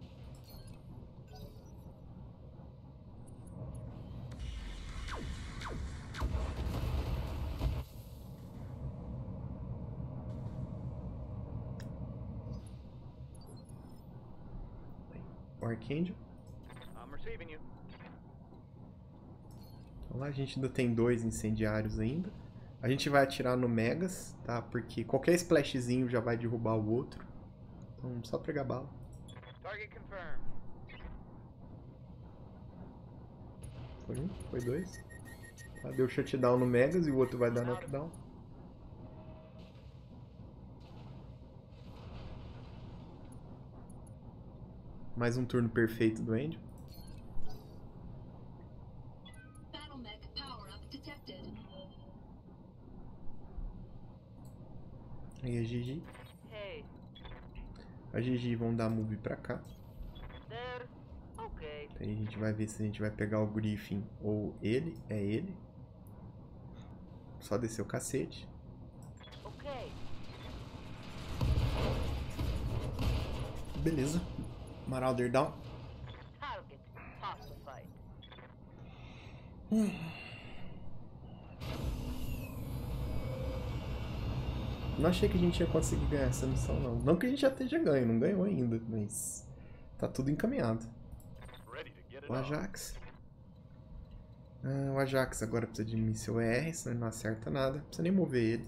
O Archangel. I'm receiving you. Então lá a gente ainda tem dois incendiários ainda. A gente vai atirar no Megas, tá? Porque qualquer splashzinho já vai derrubar o outro. Então só pregar bala. Target confirmed. Foi um, foi dois. Tá? Deu shutdown no Megas e o outro vai dar knockdown. Mais um turno perfeito do Angel. Aí a G G. Hey, A G G vão dar move pra cá. there. Okay. Aí a gente vai ver se a gente vai pegar o Griffin ou ele. É ele. Só descer o cacete. Okay. Beleza. Marauder down. Target pacified. Não achei que a gente ia conseguir ganhar essa missão, não. Não que a gente já esteja ganho, não ganhou ainda, mas tá tudo encaminhado. Ready to get it O on. Ajax. Ah, o Ajax agora precisa de míssil E R, senão ele não acerta nada. Não precisa nem mover ele.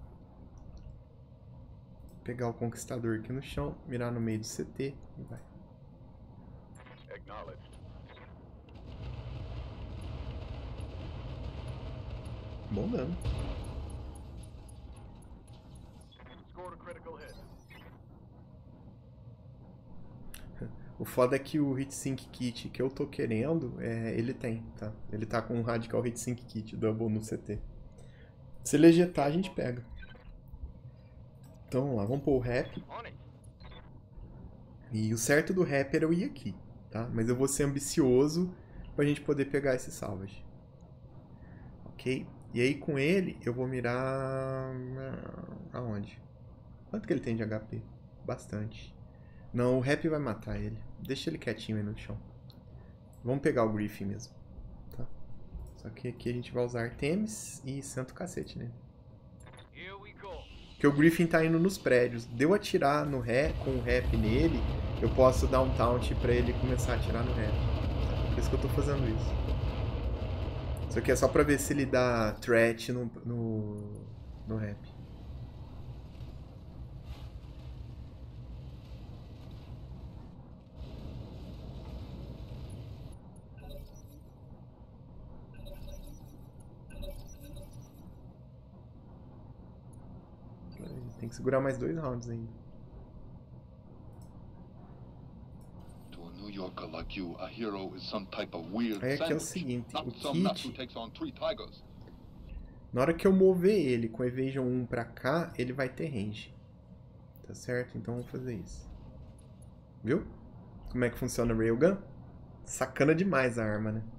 Pegar o Conquistador aqui no chão, mirar no meio do C T e vai. Acknowledged. Bom dano. Scored a critical hit. O foda é que o Heatsink Kit que eu tô querendo, é, ele tem, tá? Ele tá com um Radical Heatsink Kit Double no C T. Se ele ejetar, a gente pega. Então vamos lá, vamos pôr o Rap. On it. E o certo do Rap era eu ir aqui, tá? Mas eu vou ser ambicioso pra gente poder pegar esse Salvage. Ok? E aí com ele eu vou mirar... Aonde? Quanto que ele tem de H P? Bastante. Não, o Rap vai matar ele. Deixa ele quietinho aí no chão. Vamos pegar o Griffin mesmo. Tá? Só que aqui a gente vai usar Artemis e senta o cacete nele. Here we go. Porque o Griffin tá indo nos prédios. Deu atirar no ré, com o Rap nele, eu posso dar um taunt pra ele começar a atirar no Rap. Por isso que eu tô fazendo isso. Isso aqui é só pra ver se ele dá threat no, no, no Rap. Tem que segurar mais dois rounds ainda. To a New Yorker like you, a hero is some type of weird Aí aqui é o sandwich, seguinte, not o some nut who Kit, takes on three tigers. na hora que eu mover ele com Evasion um pra cá, ele vai ter range. Tá certo? Então vamos fazer isso. Viu? Como é que funciona o Railgun? Sacana demais a arma, né?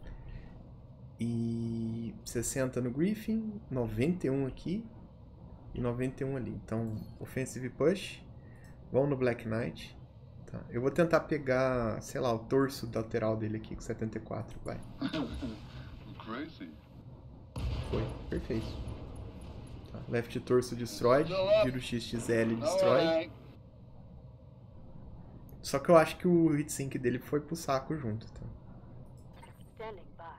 E sessenta no Griffin, noventa e um aqui e noventa e um ali. Então, Offensive Push. Vamos no Black Knight. Tá. Eu vou tentar pegar, sei lá, o torso lateral dele aqui com setenta e quatro. Vai. Crazy. Foi. Perfeito. Tá. Left torso destroyed. Giro X X L destroyed. Só que eu acho que o hitsync dele foi pro saco junto, tá? Standing by.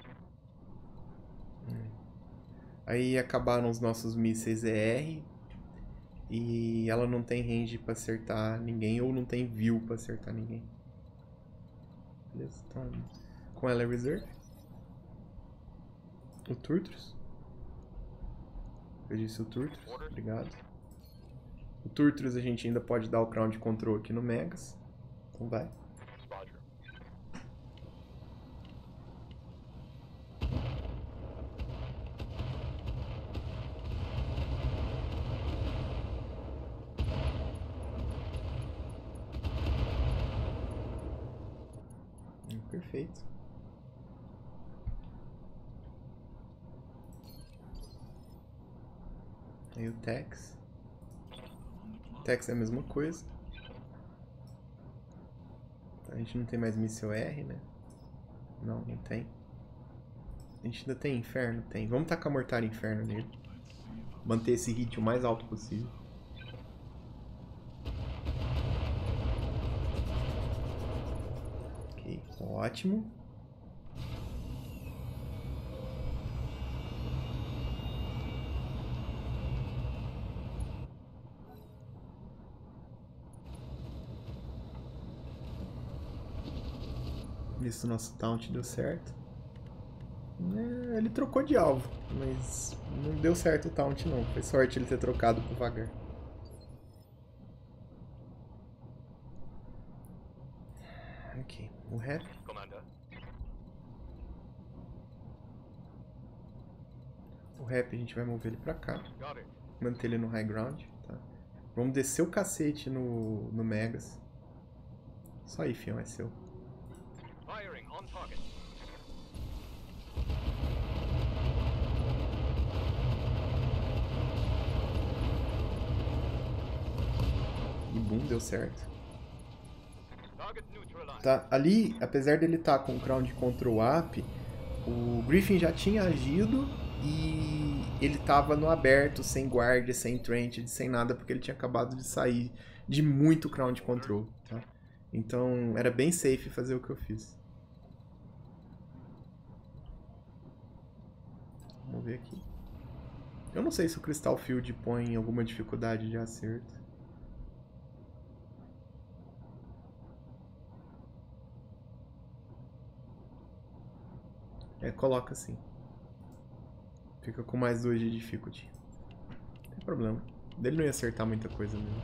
Aí acabaram os nossos mísseis E R. E ela não tem range pra acertar ninguém, ou não tem view pra acertar ninguém. Beleza? Então, com ela é reserve. O Turtros. Eu disse o Turtros, obrigado. O Turtros a gente ainda pode dar o Crown de Control aqui no Megas. Então vai. Roger. Perfeito. Aí o Tex. Tex é a mesma coisa. A gente não tem mais míssil R, né? Não, não tem. A gente ainda tem inferno? Tem. Vamos tacar mortário inferno nele. Manter esse hit o mais alto possível. Ok, ótimo. Isso, nosso taunt deu certo. É, ele trocou de alvo, mas não deu certo o taunt não. Foi sorte ele ter trocado pro Vagar. Ok, o rap. Commander. O rap a gente vai mover ele pra cá. Got it. Manter ele no high ground, tá? Vamos descer o cacete no, no Megas. Só aí, fião, é seu. Firing on target. E boom, deu certo. Target neutralized. Tá, ali, apesar dele estar tá com o Crown Control Up, o Griffin já tinha agido e ele tava no aberto, sem guarda, sem trench, sem nada, porque ele tinha acabado de sair de muito Crown Control, tá? Então era bem safe fazer o que eu fiz. Vamos ver aqui. Eu não sei se o Crystal Field põe alguma dificuldade de acerto. É, coloca assim. Fica com mais dois de difficulty. Não tem problema. Dele não ia acertar muita coisa mesmo.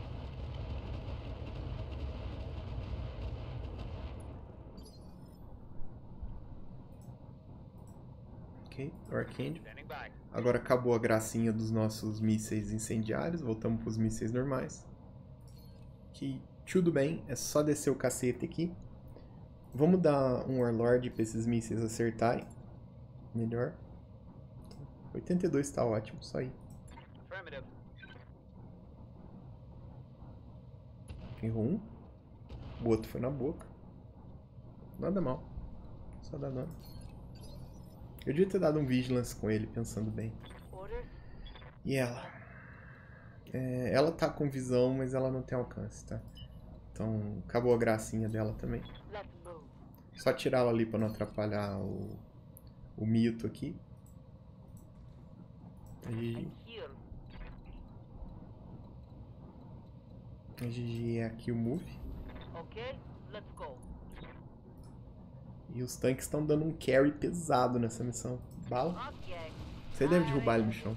Ok, Arcane. Agora acabou a gracinha dos nossos mísseis incendiários. Voltamos para os mísseis normais. Que tudo bem, é só descer o cacete aqui. Vamos dar um Warlord para esses mísseis acertarem. Melhor. oitenta e dois tá ótimo, só aí. Errou um. O outro foi na boca. Nada mal. Só dá dano. Eu devia ter dado um Vigilance com ele, pensando bem. E ela? É, ela tá com visão, mas ela não tem alcance, tá? Então, acabou a gracinha dela também. Só tirar ela ali pra não atrapalhar o, o mito aqui. E... a G G é aqui o move. Okay, let's go. E os tanques estão dando um carry pesado nessa missão. Bala. Okay. Você deve derrubar ele no chão.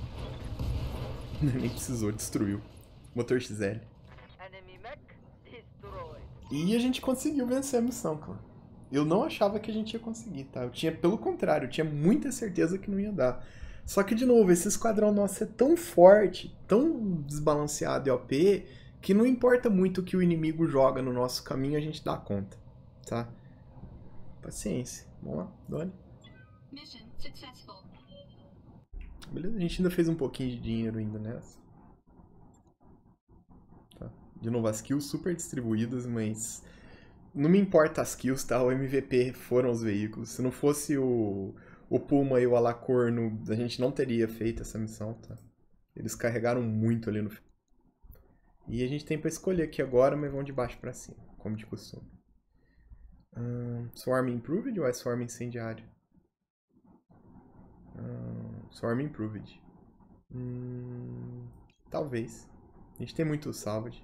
Nem precisou, destruiu. Motor X L. Enemy mech destroyed. E a gente conseguiu vencer a missão, cara. Eu não achava que a gente ia conseguir, tá? Eu tinha, pelo contrário, eu tinha muita certeza que não ia dar. Só que, de novo, esse esquadrão nosso é tão forte, tão desbalanceado e O P, que não importa muito o que o inimigo joga no nosso caminho, a gente dá conta, tá? Paciência. Vamos lá, Donnie. Beleza, a gente ainda fez um pouquinho de dinheiro ainda nessa. Tá. De novo, as kills super distribuídas, mas... não me importa as kills, tá? O M V P foram os veículos. Se não fosse o, o Puma e o Alacorno, a gente não teria feito essa missão, tá? Eles carregaram muito ali no final. E a gente tem pra escolher aqui agora, mas vão de baixo pra cima, como de costume. Hum, Swarm Improved ou é Swarm Incendiário? Hum, Swarm Improved. Hum, talvez. A gente tem muito salvage.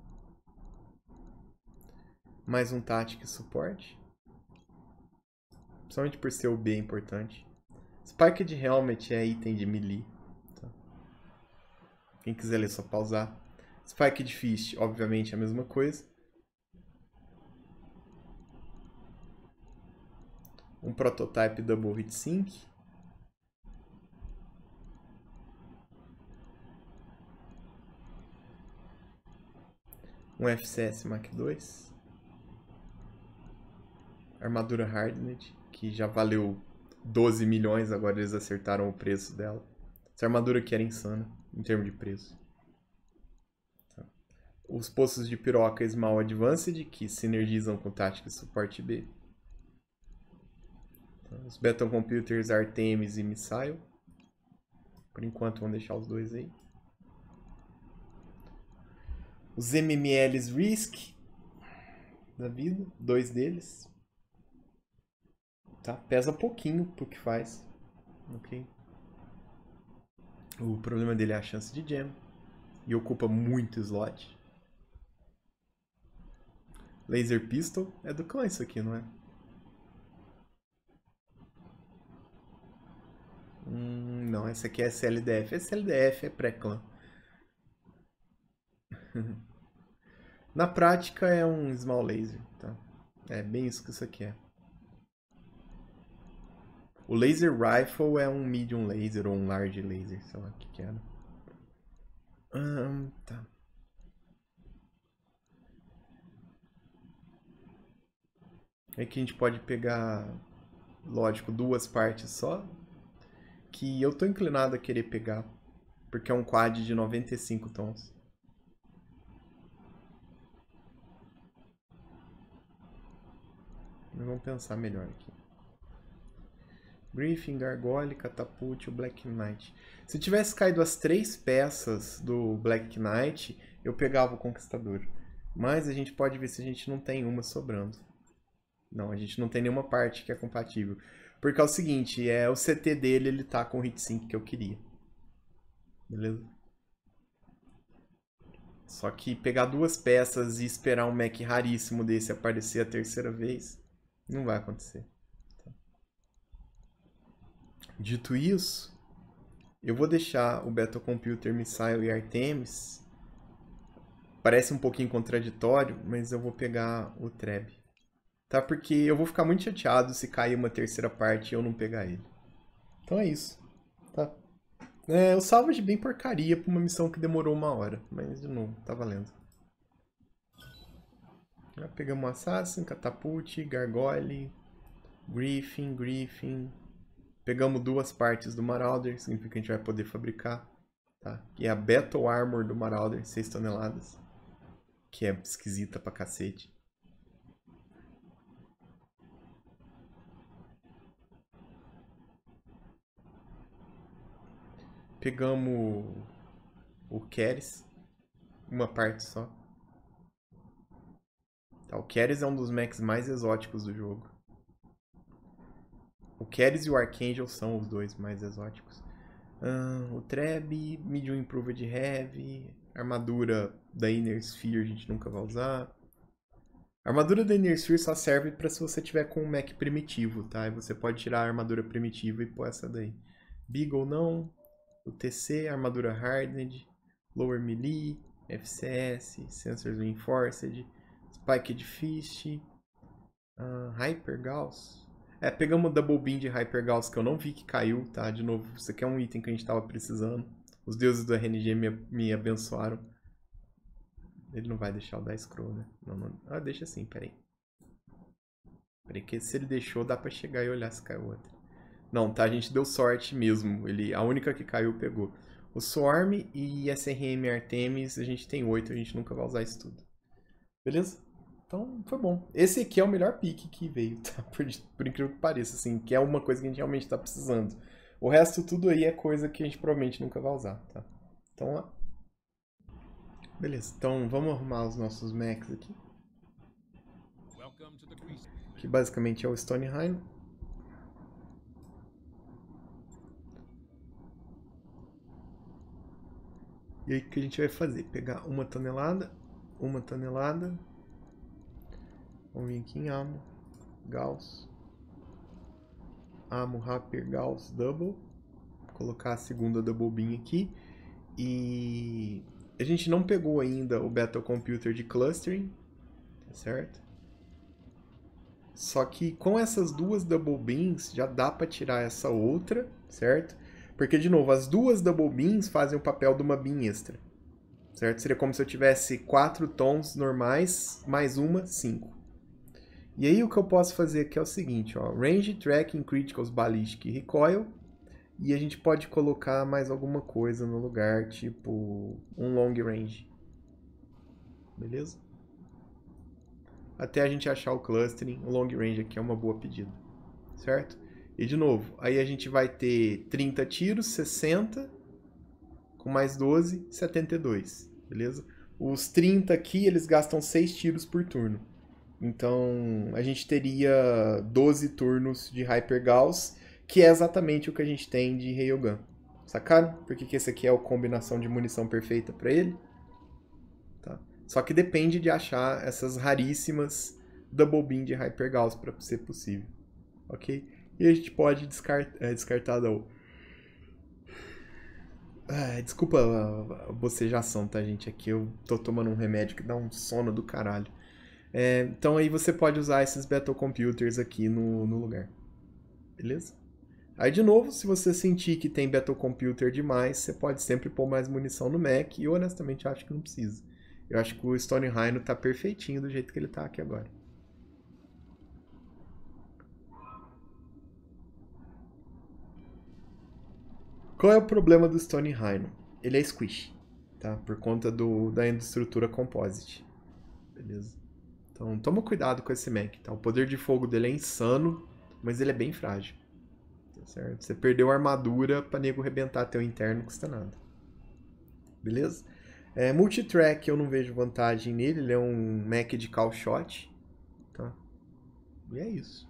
Mais um tático e suporte. Principalmente por ser o B é importante. Spiked Helmet é item de melee. Tá? Quem quiser ler, é só pausar. Spiked Fist, obviamente, é a mesma coisa. Um Prototype Double Hit Sync. Um F C S Mach dois. Armadura Hardened, que já valeu doze milhões, agora eles acertaram o preço dela. Essa armadura aqui era insana, em termos de preço. Tá. Os poços de piroca Small Advanced, que sinergizam com tática e suporte B. Tá. Os Battle Computers Artemis e Missile. Por enquanto vamos deixar os dois aí. Os M M Ls Risk da vida, dois deles. Tá? Pesa pouquinho pro que faz. Ok. O problema dele é a chance de jam. E ocupa muito slot. Laser Pistol. É do clã isso aqui, não é? essa aqui é S L D F. S L D F é pré-clã. Na prática é um small laser, tá? É bem isso que isso aqui é. O laser rifle é um medium laser ou um large laser, sei lá o que que era. Hum, tá. É que a gente pode pegar, lógico, duas partes só, que eu tô inclinado a querer pegar, porque é um quad de noventa e cinco tons. Mas vamos pensar melhor aqui. Griffin, Gargoyle, Catapult e o Black Knight. Se tivesse caído as três peças do Black Knight, eu pegava o Conquistador. Mas a gente pode ver se a gente não tem uma sobrando. Não, a gente não tem nenhuma parte que é compatível. Porque é o seguinte, é, o C T dele ele tá com o heatsink que eu queria. Beleza? Só que pegar duas peças e esperar um mech raríssimo desse aparecer a terceira vez, não vai acontecer. Dito isso, eu vou deixar o Battle Computer, Missile e Artemis. Parece um pouquinho contraditório, mas eu vou pegar o Treb. Tá? Porque eu vou ficar muito chateado se cair uma terceira parte e eu não pegar ele. Então é isso. Tá? É, o salvage bem porcaria pra uma missão que demorou uma hora. Mas, de novo, tá valendo. Já pegamos o Assassin, Catapult, Gargoyle, Griffin, Griffin. Pegamos duas partes do Marauder, significa que a gente vai poder fabricar. Tá? E a Battle Armor do Marauder, seis toneladas. Que é esquisita pra cacete. Pegamos o Keres, uma parte só. Tá, o Keres é um dos mechs mais exóticos do jogo. O Keres e o Archangel são os dois mais exóticos. Ah, o Treb, Medium Improved Heavy, armadura da Inner Sphere a gente nunca vai usar. A armadura da Inner Sphere só serve para se você tiver com um mech primitivo, tá? E você pode tirar a armadura primitiva e pôr essa daí. Beagle não. O T C, armadura Hardened, Lower Melee, F C S, Sensors Reinforced, Spiked Fist, uh, Hyper Gauss. É, pegamos o Double Beam de Hyper Gauss que eu não vi que caiu, tá? De novo, isso aqui é um item que a gente tava precisando. Os deuses do R N G me, me abençoaram. Ele não vai deixar o da Scroll, né? Não, não. Ah, deixa assim, peraí. Peraí, que se ele deixou, dá pra chegar e olhar se caiu outra. Não, tá? A gente deu sorte mesmo. Ele, a única que caiu pegou. O Swarm e S R M Artemis, a gente tem oito. A gente nunca vai usar isso tudo. Beleza? Então, foi bom. Esse aqui é o melhor pick que veio, tá? Por, por incrível que pareça, assim. Que é uma coisa que a gente realmente tá precisando. O resto tudo aí é coisa que a gente provavelmente nunca vai usar, tá? Então, lá. Beleza. Então, vamos arrumar os nossos mechs aqui. Que basicamente é o Stoneheim. E aí o que a gente vai fazer? Pegar uma tonelada, uma tonelada. Vamos vir aqui em Ammo, Gauss. Ammo, Hyper Gauss, Double. Colocar a segunda Double Beam aqui. E a gente não pegou ainda o Battle Computer de Clustering, tá certo? Só que com essas duas Double Beams já dá para tirar essa outra, certo? Porque, de novo, as duas Double Beams fazem o papel de uma Beam extra. Certo? Seria como se eu tivesse quatro tons normais, mais uma, cinco. E aí o que eu posso fazer aqui é o seguinte, ó. Range, Tracking, Criticals, Ballistic e Recoil. E a gente pode colocar mais alguma coisa no lugar, tipo um Long Range. Beleza? Até a gente achar o Clustering, o Long Range aqui é uma boa pedida. Certo? E de novo, aí a gente vai ter trinta tiros, sessenta, com mais doze, setenta e dois, beleza? Os trinta aqui, eles gastam seis tiros por turno. Então, a gente teria doze turnos de Hyper Gauss, que é exatamente o que a gente tem de Railgun. Sacaram? Porque que esse aqui é a combinação de munição perfeita para ele. Tá? Só que depende de achar essas raríssimas Double Beam de Hyper Gauss para ser possível. Ok? E a gente pode descartar, é, descartar não. Ah, desculpa a, a bocejação, tá, gente? Aqui eu tô tomando um remédio que dá um sono do caralho. É, então aí você pode usar esses Battle Computers aqui no, no lugar. Beleza? Aí de novo, se você sentir que tem Battle Computer demais, você pode sempre pôr mais munição no Mac. E eu honestamente acho que não precisa. Eu acho que o Stone Rhino tá perfeitinho do jeito que ele tá aqui agora. Qual é o problema do Stone Rhino? Ele é squish, tá? Por conta do, da estrutura composite. Beleza? Então toma cuidado com esse Mac, tá? O poder de fogo dele é insano, mas ele é bem frágil. Tá certo? Você perdeu a armadura pra nego rebentar teu interno, não custa nada. Beleza? É, multitrack eu não vejo vantagem nele, ele é um Mac de call shot, tá? E é isso.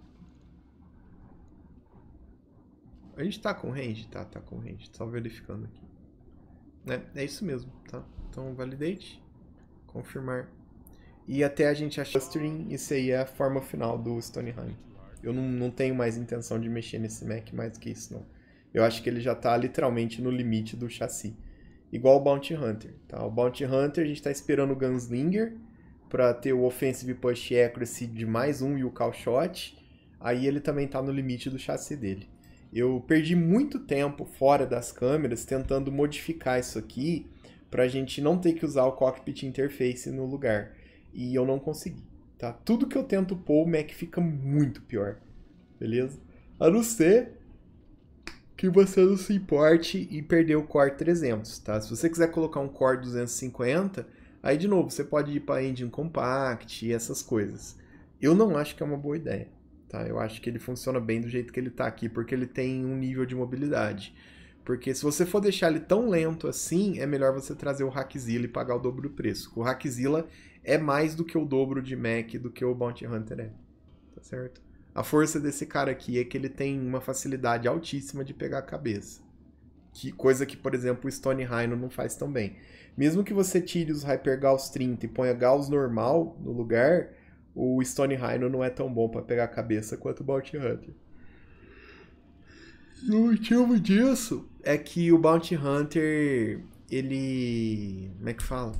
A gente tá com range? Tá, tá com range. Só verificando aqui. É, é isso mesmo, tá? Então, validate. Confirmar. E até a gente achar clustering, isso aí é a forma final do Stone Rhino. Eu não, não tenho mais intenção de mexer nesse Mac mais do que isso, não. Eu acho que ele já tá literalmente no limite do chassi. Igual o Bounty Hunter, tá? O Bounty Hunter a gente tá esperando o Gunslinger pra ter o Offensive Push Accuracy de mais um e o Call Shot. Aí ele também tá no limite do chassi dele. Eu perdi muito tempo fora das câmeras tentando modificar isso aqui pra gente não ter que usar o Cockpit Interface no lugar. E eu não consegui, tá? Tudo que eu tento pôr, o Mac fica muito pior, beleza? A não ser que você não se importe e perder o Core trezentos, tá? Se você quiser colocar um Core duzentos e cinquenta, aí de novo, você pode ir para Engine Compact e essas coisas. Eu não acho que é uma boa ideia. Tá? Eu acho que ele funciona bem do jeito que ele está aqui, porque ele tem um nível de mobilidade. Porque se você for deixar ele tão lento assim, é melhor você trazer o Hackzilla e pagar o dobro do preço. O Hackzilla é mais do que o dobro de Mac do que o Bounty Hunter é. Tá certo? A força desse cara aqui é que ele tem uma facilidade altíssima de pegar a cabeça. Que, coisa que, por exemplo, o Stone Rhino não faz tão bem. Mesmo que você tire os Hyper Gauss trinta e ponha Gauss normal no lugar, o Stone Rhino não é tão bom para pegar a cabeça quanto o Bounty Hunter. E o motivo disso é que o Bounty Hunter, ele... como é que fala?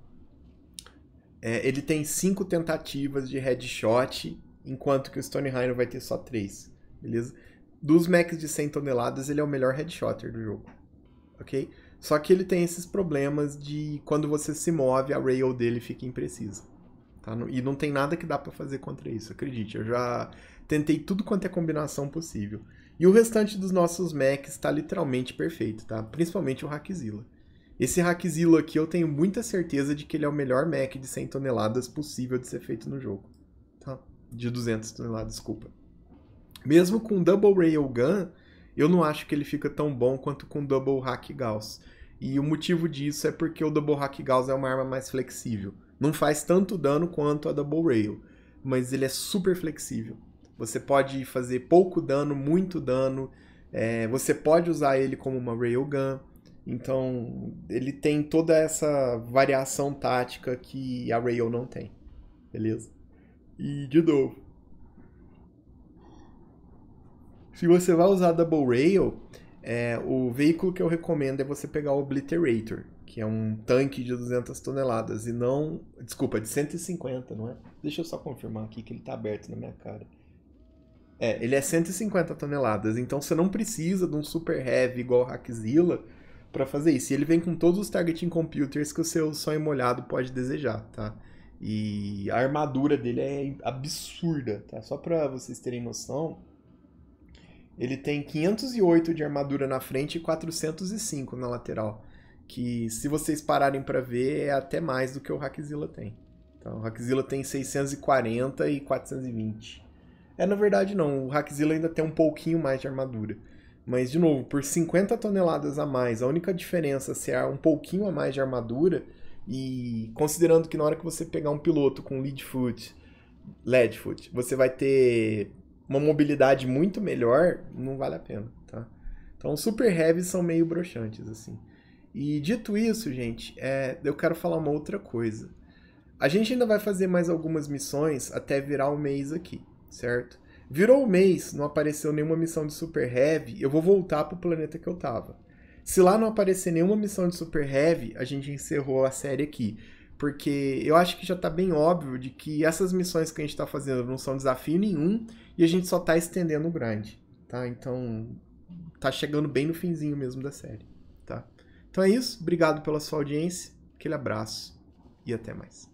É, ele tem cinco tentativas de headshot, enquanto que o Stone Rhino vai ter só três, beleza? Dos Macs de cem toneladas, ele é o melhor headshotter do jogo, ok? Só que ele tem esses problemas de quando você se move, a rail dele fica imprecisa. Tá? E não tem nada que dá pra fazer contra isso, acredite. Eu já tentei tudo quanto é combinação possível. E o restante dos nossos Macs tá literalmente perfeito, tá? Principalmente o Hackzilla. Esse Hackzilla aqui eu tenho muita certeza de que ele é o melhor Mac de cem toneladas possível de ser feito no jogo. Tá? De duzentas toneladas, desculpa. Mesmo com Double Railgun, eu não acho que ele fica tão bom quanto com Double Hack Gauss. E o motivo disso é porque o Double Hack Gauss é uma arma mais flexível. Não faz tanto dano quanto a Double Rail, mas ele é super flexível. Você pode fazer pouco dano, muito dano. É, você pode usar ele como uma Railgun. Então, ele tem toda essa variação tática que a Rail não tem. Beleza? E, de novo, se você vai usar Double Rail, é, o veículo que eu recomendo é você pegar o Obliterator, que é um tanque de duzentas toneladas, e não... Desculpa, de cento e cinquenta, não é? Deixa eu só confirmar aqui que ele tá aberto na minha cara. É, ele é cento e cinquenta toneladas, então você não precisa de um Super Heavy igual o Hackzilla para fazer isso. E ele vem com todos os Targeting Computers que o seu sonho molhado pode desejar, tá? E a armadura dele é absurda, tá? Só para vocês terem noção, ele tem quinhentos e oito de armadura na frente e quatrocentos e cinco na lateral. Que, se vocês pararem para ver, é até mais do que o Hackzilla tem. Então, o Hackzilla tem seiscentos e quarenta e quatrocentos e vinte. É, na verdade não, o Hackzilla ainda tem um pouquinho mais de armadura. Mas, de novo, por cinquenta toneladas a mais, a única diferença se é um pouquinho a mais de armadura, e considerando que na hora que você pegar um piloto com Leadfoot, Leadfoot, você vai ter uma mobilidade muito melhor, não vale a pena, tá? Então, os Super Heavy são meio broxantes, assim. E dito isso, gente, é, eu quero falar uma outra coisa. A gente ainda vai fazer mais algumas missões até virar o mês aqui, certo? Virou o mês, não apareceu nenhuma missão de Super Heavy, eu vou voltar pro planeta que eu tava. Se lá não aparecer nenhuma missão de Super Heavy, a gente encerrou a série aqui. Porque eu acho que já tá bem óbvio de que essas missões que a gente tá fazendo não são desafio nenhum e a gente só tá estendendo o grind, tá? Então, tá chegando bem no finzinho mesmo da série, tá? Então é isso, obrigado pela sua audiência, aquele abraço e até mais.